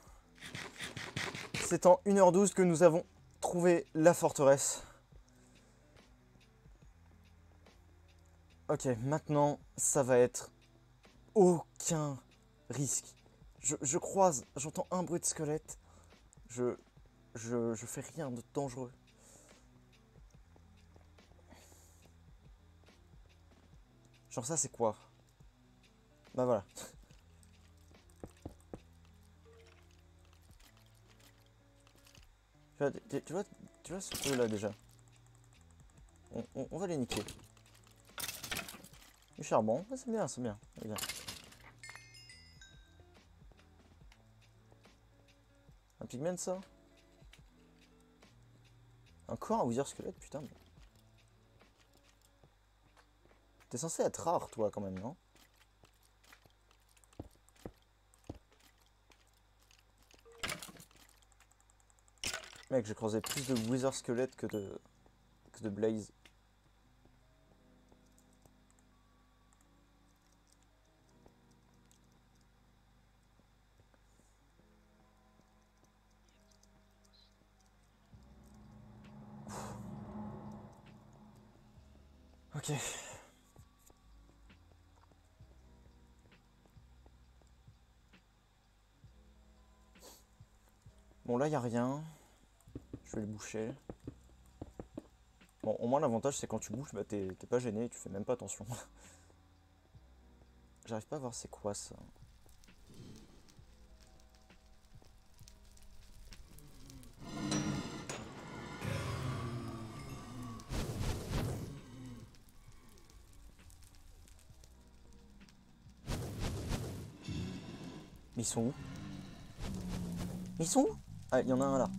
C'est en 1h12 que nous avons trouvé la forteresse. Ok, maintenant, ça va être aucun risque. Je croise, j'entends un bruit de squelette. Je fais rien de dangereux. Genre ça, c'est quoi? Bah voilà. Tu vois ce truc là déjà. On va les niquer. Du charbon, c'est bien, c'est bien. Bien. Un pigment ça? Encore un Wither squelette, putain. T'es censé être rare toi quand même, non? Mec, j'ai croisé plus de Wither Squelette que de Blaze. Ok. Bon, là, il n'y a rien. Je vais le boucher. Bon, au moins, l'avantage, c'est quand tu bouches, bah, t'es pas gêné, tu fais même pas attention. J'arrive pas à voir c'est quoi ça. Mais ils sont où? Ils sont où? Ah, il y en a un là.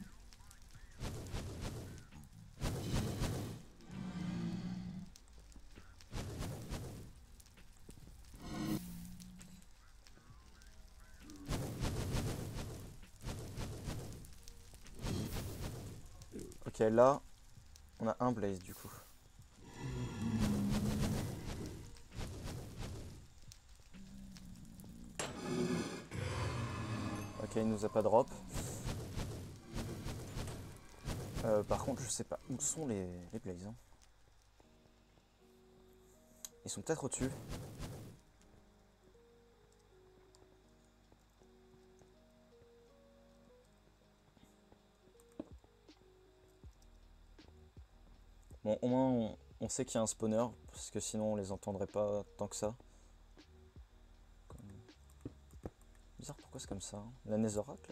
Ok, là, on a un Blaze du coup. Ok, il nous a pas drop. Par contre, je sais pas où sont les Blazes. Hein. Ils sont peut-être au-dessus. Bon, au moins, on sait qu'il y a un spawner, parce que sinon, on les entendrait pas tant que ça. Bizarre, pourquoi c'est comme ça hein. La Netherrack, là.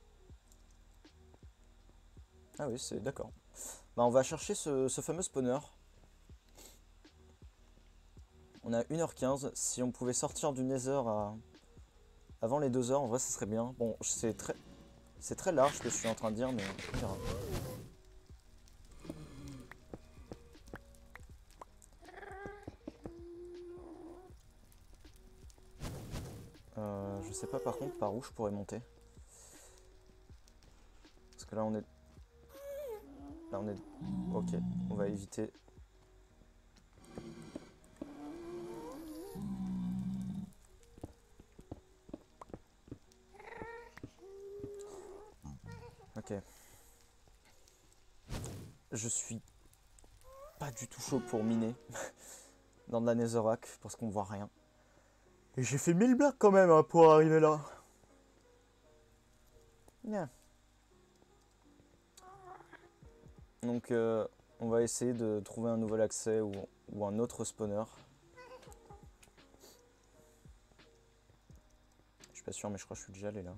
Ah oui, c'est d'accord. Bah, on va chercher ce fameux spawner. On a 1h15. Si on pouvait sortir du Nether avant les 2h, en vrai, ça serait bien. Bon, c'est très large ce que je suis en train de dire, mais on verra. Je sais pas par contre par où je pourrais monter. Parce que là on est... Là on est... Ok, on va éviter. Ok. Je suis pas du tout chaud pour miner dans de la Netherrack parce qu'on voit rien. Et j'ai fait 1000 blagues quand même hein, pour arriver là. Yeah. Donc on va essayer de trouver un nouvel accès ou un autre spawner. Je suis pas sûr mais je crois que je suis déjà allé là.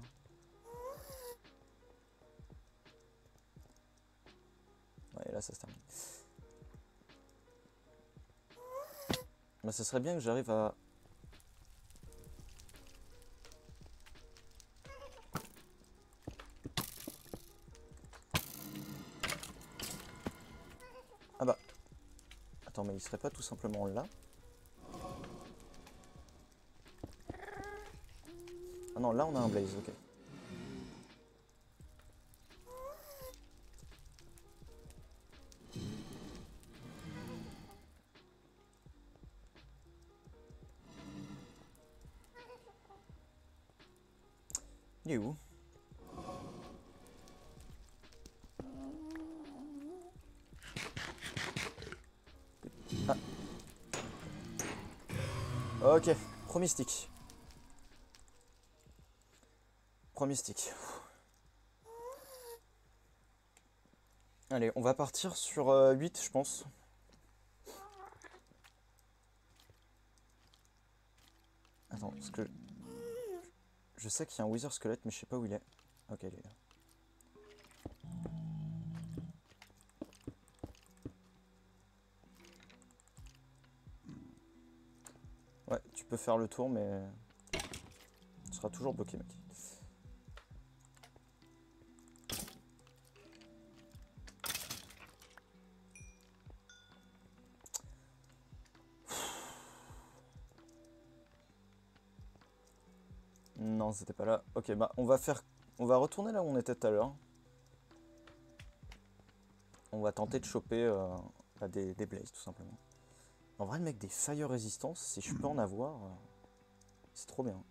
Ouais là ça se termine. Bah ce serait bien que j'arrive à... Ah bah... Attends mais il serait pas tout simplement là? Ah non là on a un blaze, ok. Il est où? Ah. Ok, premier stick. Premier stick. Allez, on va partir sur 8 je pense. Attends, parce que... Je sais qu'il y a un Wither Squelette mais je sais pas où il est. Ok, il est là. Ouais, tu peux faire le tour, mais tu seras toujours bloqué, mec. Non, c'était pas là. Ok, bah on va retourner là où on était tout à l'heure. on va tenter de choper bah, des blazes tout simplement. En vrai le mec des fire resistance, si je peux en avoir, c'est trop bien.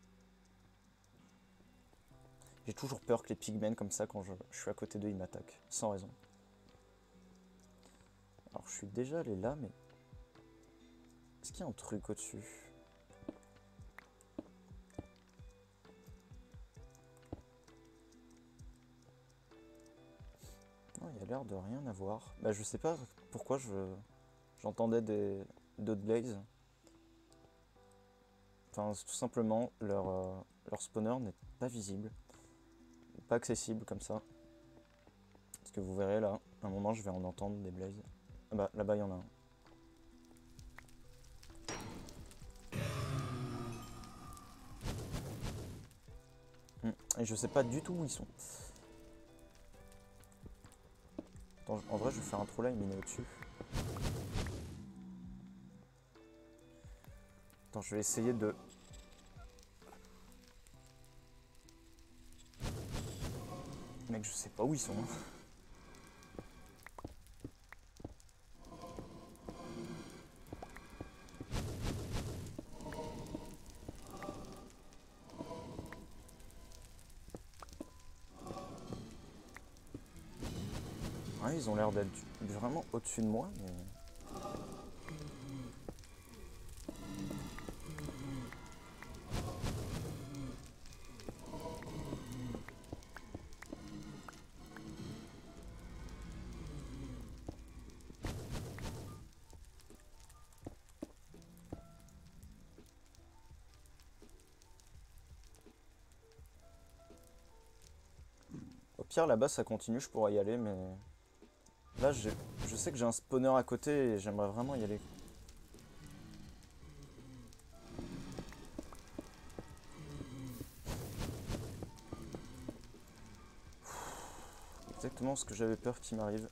J'ai toujours peur que les pigmen comme ça quand je suis à côté d'eux ils m'attaquent, sans raison. Alors je suis déjà allé là mais... Est-ce qu'il y a un truc au-dessus? Non, il y a l'air de rien avoir. Bah je sais pas pourquoi j'entendais d'autres blazes. Enfin tout simplement leur spawner n'est pas visible. Pas accessible comme ça. Parce que vous verrez là, à un moment je vais en entendre des blazes. Ah bah là-bas il y en a un. Et je sais pas du tout où ils sont. Attends, en vrai je vais faire un troll là et miner au-dessus. Attends, je vais essayer de... Mec, je sais pas où ils sont. Ouais, ils ont l'air d'être vraiment au-dessus de moi, mais... Au pire, là-bas, ça continue, je pourrais y aller, mais... Là, je sais que j'ai un spawner à côté et j'aimerais vraiment y aller. Exactement ce que j'avais peur qu'il m'arrive.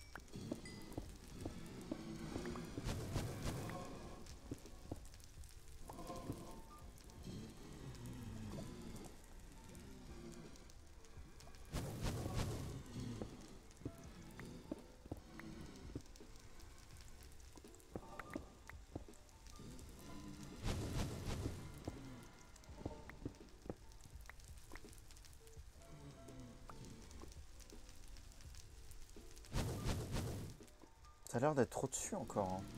Ça a l'air d'être trop dessus encore. Hein.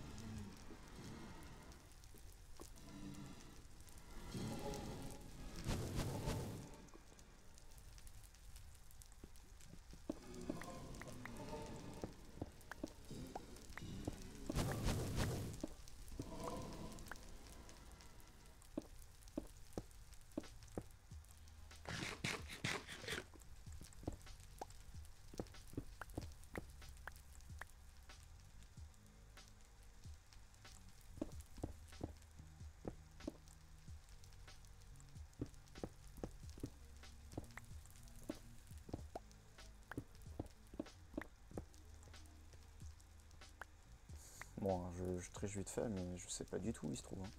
Bon, hein, je triche vite fait, mais je sais pas du tout où il se trouve. Hein.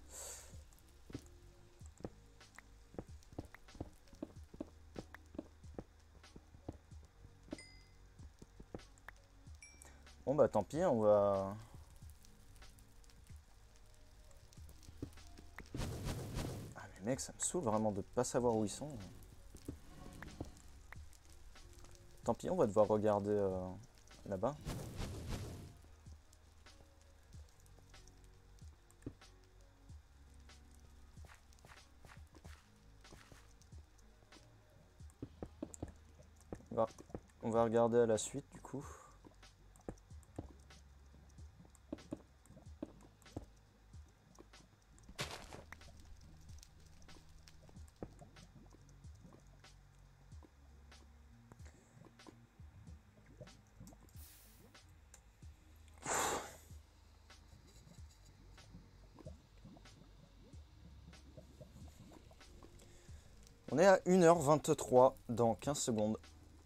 Bon bah tant pis, on va... Ah mais mec, ça me saoule vraiment de pas savoir où ils sont. Tant pis, on va devoir regarder là-bas. On va regarder à la suite du coup. On est à 1h23 dans 15 secondes.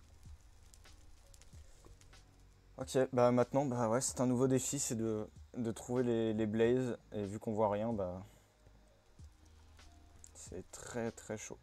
Ok, bah maintenant, bah ouais, c'est un nouveau défi, c'est de trouver les blazes. Et vu qu'on voit rien, bah... C'est très très chaud.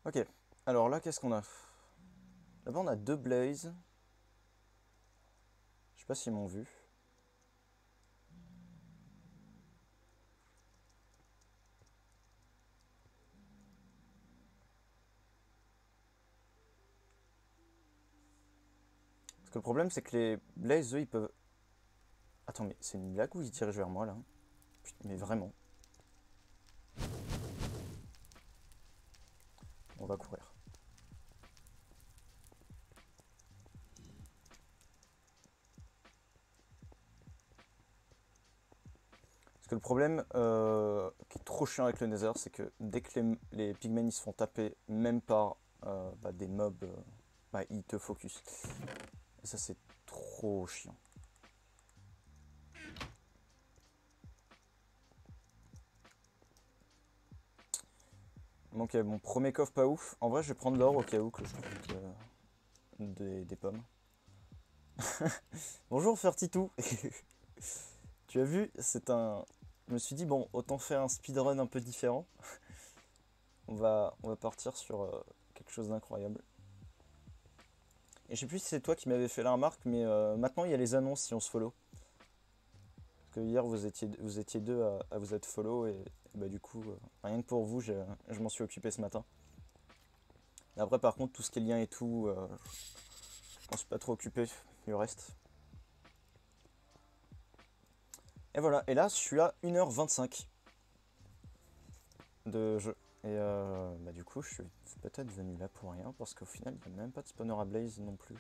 Ok, alors là, qu'est-ce qu'on a? Là-bas, on a deux Blaze. Je sais pas s'ils m'ont vu. Parce que le problème, c'est que les Blaze, eux, ils peuvent... Attends, mais c'est une blague ou ils tirent vers moi, là? Putain, mais vraiment. On va courir. Parce que le problème qui est trop chiant avec le Nether, c'est que dès que les pigmen ils se font taper, même par des mobs, ils te focus. Et ça, c'est trop chiant. Donc, mon premier coffre pas ouf. En vrai, je vais prendre l'or au cas où que je trouve des pommes. Bonjour Fertitou. Tu as vu, c'est un... Je me suis dit, bon, autant faire un speedrun un peu différent. On va partir sur quelque chose d'incroyable. Et je sais plus si c'est toi qui m'avais fait la remarque, mais maintenant il y a les annonces si on se follow. Parce que hier vous étiez deux à vous être follow et bah du coup, rien que pour vous, je m'en suis occupé ce matin. Et après par contre tout ce qui est lien et tout, je m'en suis pas trop occupé du reste. Et voilà, et là je suis à 1h25 de jeu. Et du coup je suis peut-être venu là pour rien parce qu'au final il n'y a même pas de spawner à Blaze non plus.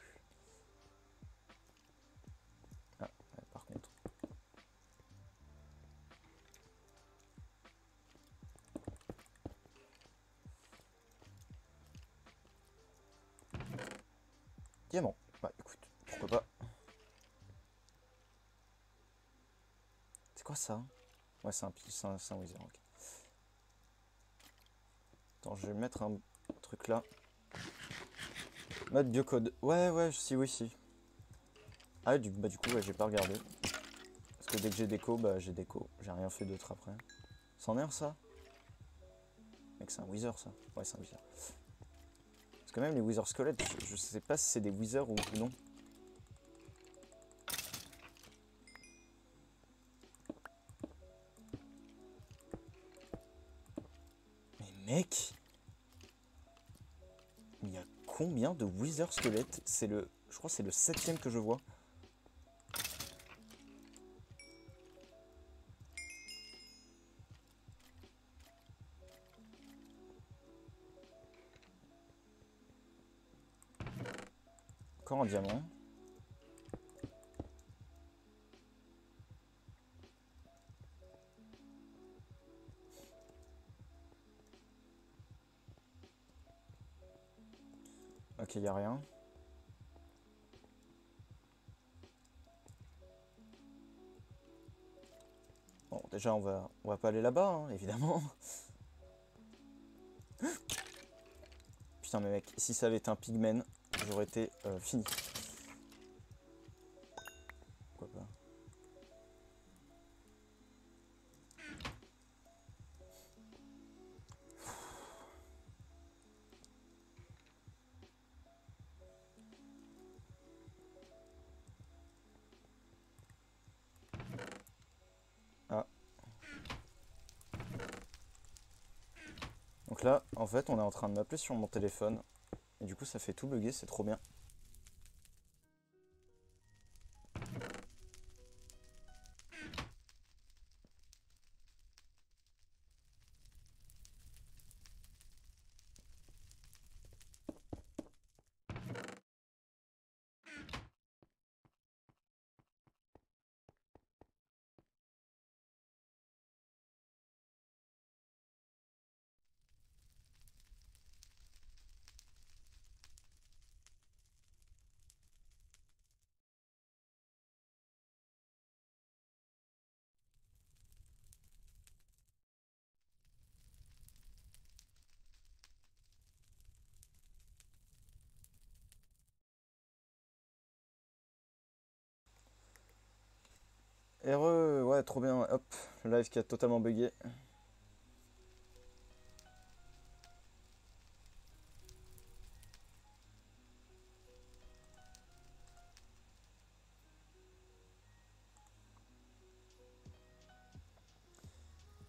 Ah, ouais, par contre. Diamant. Bah écoute, pourquoi pas. C'est quoi ça? Ouais, c'est un wither, ok. Attends, je vais mettre un truc là. Mode biocode. Ouais, ouais, si, oui, si. Ah, du coup, ouais, j'ai pas regardé. Parce que dès que j'ai déco, bah j'ai déco. J'ai rien fait d'autre après. C'en est un, ça? Mec, c'est un wither, ça. Ouais, c'est un wither. Parce que même les wither squelettes, je sais pas si c'est des withers ou non. Mais mec, il y a combien de wither squelettes? C'est le... Je crois que c'est le 7ème que je vois. Encore un diamant. Ok, y a rien. Bon, déjà, on va pas aller là-bas, hein, évidemment. Putain, mais mec, si ça avait été un pigmen, j'aurais été fini. Pourquoi pas? Ah. Donc là, en fait, on est en train de m'appeler sur mon téléphone. Et du coup, ça fait tout bugger, c'est trop bien. RE, ouais, trop bien. Hop, live qui a totalement bugué.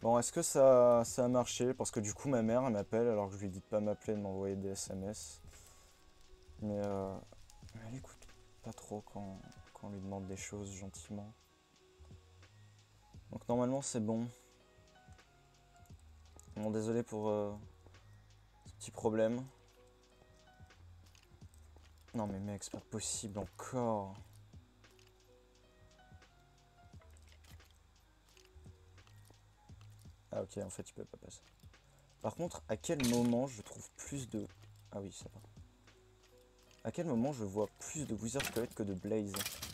Bon, est-ce que ça a marché? Parce que du coup, ma mère, elle m'appelle alors que je lui dis de pas m'appeler, de m'envoyer des SMS. Mais elle écoute pas trop quand on lui demande des choses gentiment. Donc normalement, c'est bon. Bon, désolé pour ce petit problème. Non mais mec, c'est pas possible encore. Ah ok, en fait, il peut pas passer. Par contre, à quel moment je trouve plus de... Ah oui, ça va. À quel moment je vois plus de Wither Squelette que de Blaze?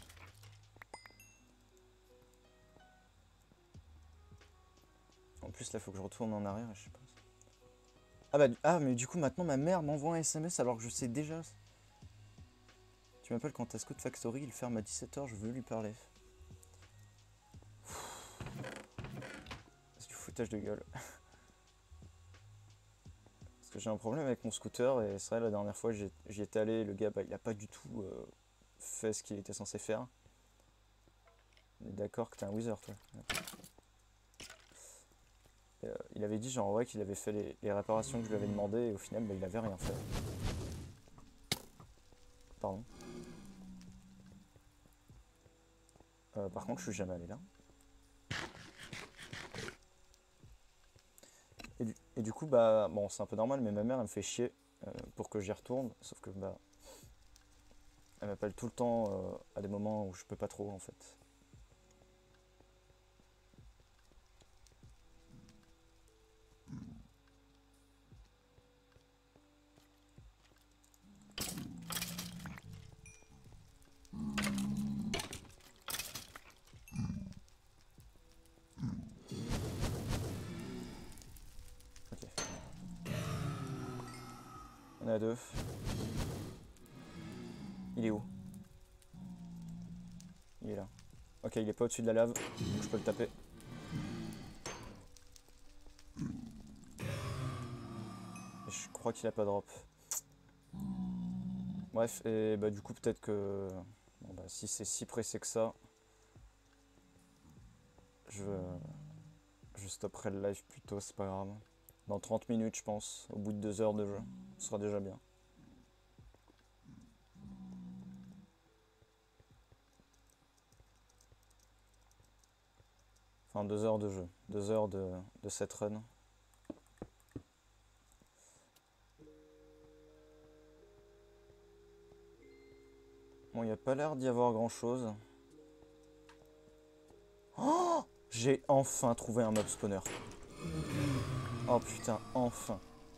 En plus, là, faut que je retourne en arrière, je sais pas. Ah bah, mais du coup, maintenant, ma mère m'envoie un SMS alors que je sais déjà. Tu m'appelles quand t'as Scout Factory, il ferme à 17h, je veux lui parler. C'est du foutage de gueule. Parce que j'ai un problème avec mon scooter et c'est vrai, la dernière fois, j'y étais allé, le gars, bah, il a pas du tout fait ce qu'il était censé faire. On est d'accord que t'es un Wither, toi. Il avait dit genre ouais qu'il avait fait les réparations que je lui avais demandé et au final bah, il avait rien fait. Pardon. Par contre je suis jamais allé là. Et du coup bah bon c'est un peu normal mais ma mère elle me fait chier pour que j'y retourne. Sauf que bah elle m'appelle tout le temps à des moments où je peux pas trop en fait. Ok. On est à deux. Il est où? Il est là. Ok il est pas au-dessus de la lave, donc je peux le taper. Et je crois qu'il a pas drop. Bref, et bah du coup peut-être que... Bon bah si c'est si pressé que ça, je, je stopperai le live plus tôt, c'est pas grave. Dans 30 minutes je pense, au bout de 2 heures de jeu, ce sera déjà bien. Enfin 2 heures de jeu, 2 heures de cette run. Bon, il n'y a pas l'air d'y avoir grand chose. Oh, j'ai enfin trouvé un mob spawner. Oh putain, enfin.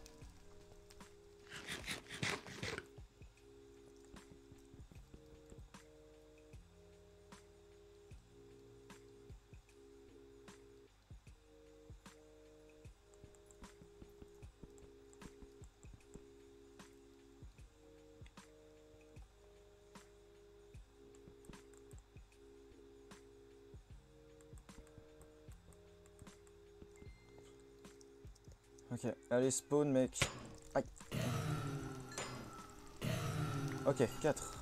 Ok, allez spawn mec. Aïe. Ok, 4.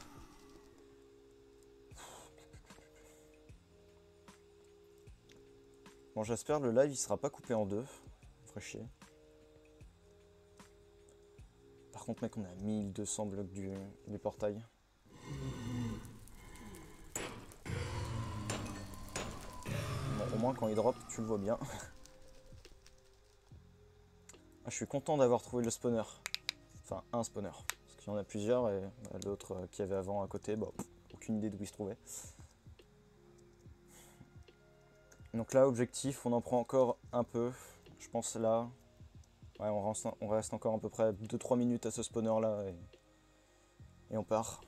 Bon j'espère le live il sera pas coupé en deux. Ferait chier. Par contre mec on a 1200 blocs du portail. Bon au moins quand il drop tu le vois bien. Ah, je suis content d'avoir trouvé le spawner. Enfin un spawner. Parce qu'il y en a plusieurs et l'autre qu'il y avait avant à côté, bah, aucune idée d'où il se trouvait. Donc là objectif on en prend encore un peu. Je pense là. Ouais, on reste encore à peu près 2-3 minutes à ce spawner là et on part.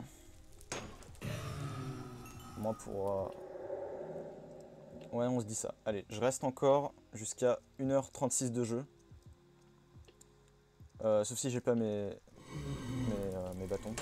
Moi pour... Ouais on se dit ça. Allez, je reste encore jusqu'à 1h36 de jeu. Sauf si j'ai pas mes bâtons.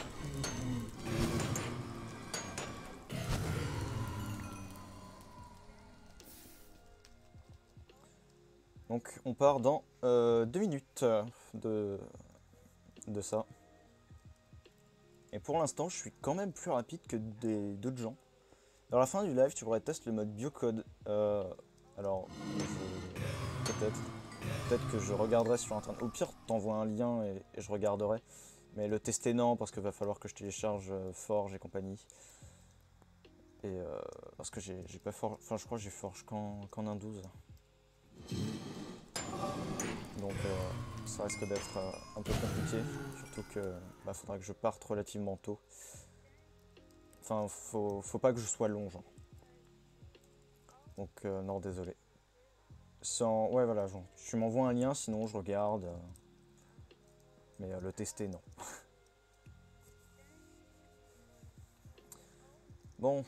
Donc on part dans 2 minutes de ça. Et pour l'instant je suis quand même plus rapide que d'autres gens. Dans la fin du live tu pourrais tester le mode biocode. Alors peut-être. Peut-être que je regarderai sur internet. Au pire, t'envoies un lien et je regarderai. Mais le tester non, parce qu'il va falloir que je télécharge Forge et compagnie. Et parce que j'ai pas Forge. Enfin, je crois que j'ai Forge qu'en 1.12. Donc ça risque d'être un peu compliqué. Surtout que faudra que je parte relativement tôt. Enfin, faut pas que je sois long, genre. Donc non, désolé. Ouais, voilà, genre, tu m'envoies un lien, sinon je regarde. Mais le tester, non. Bon.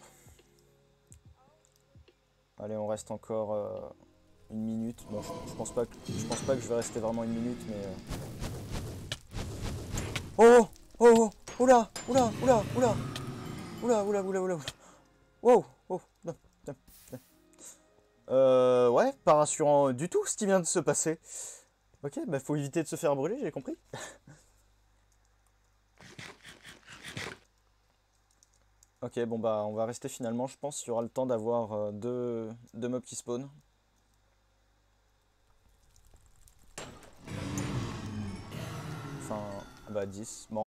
Allez, on reste encore 1 minute. Bon, je pense pas que je vais rester vraiment 1 minute, mais... Oh! Oh! Oh! Oula! Oula! Oula! Oula! Oula! Oula! Oula! Oula! Wow! Oh! Non, non, non. Ouais, pas rassurant du tout ce qui vient de se passer. Ok, bah faut éviter de se faire brûler, j'ai compris. Ok, bon bah on va rester finalement, je pense qu'il y aura le temps d'avoir deux mobs qui spawn. Enfin, bah 10. Bon,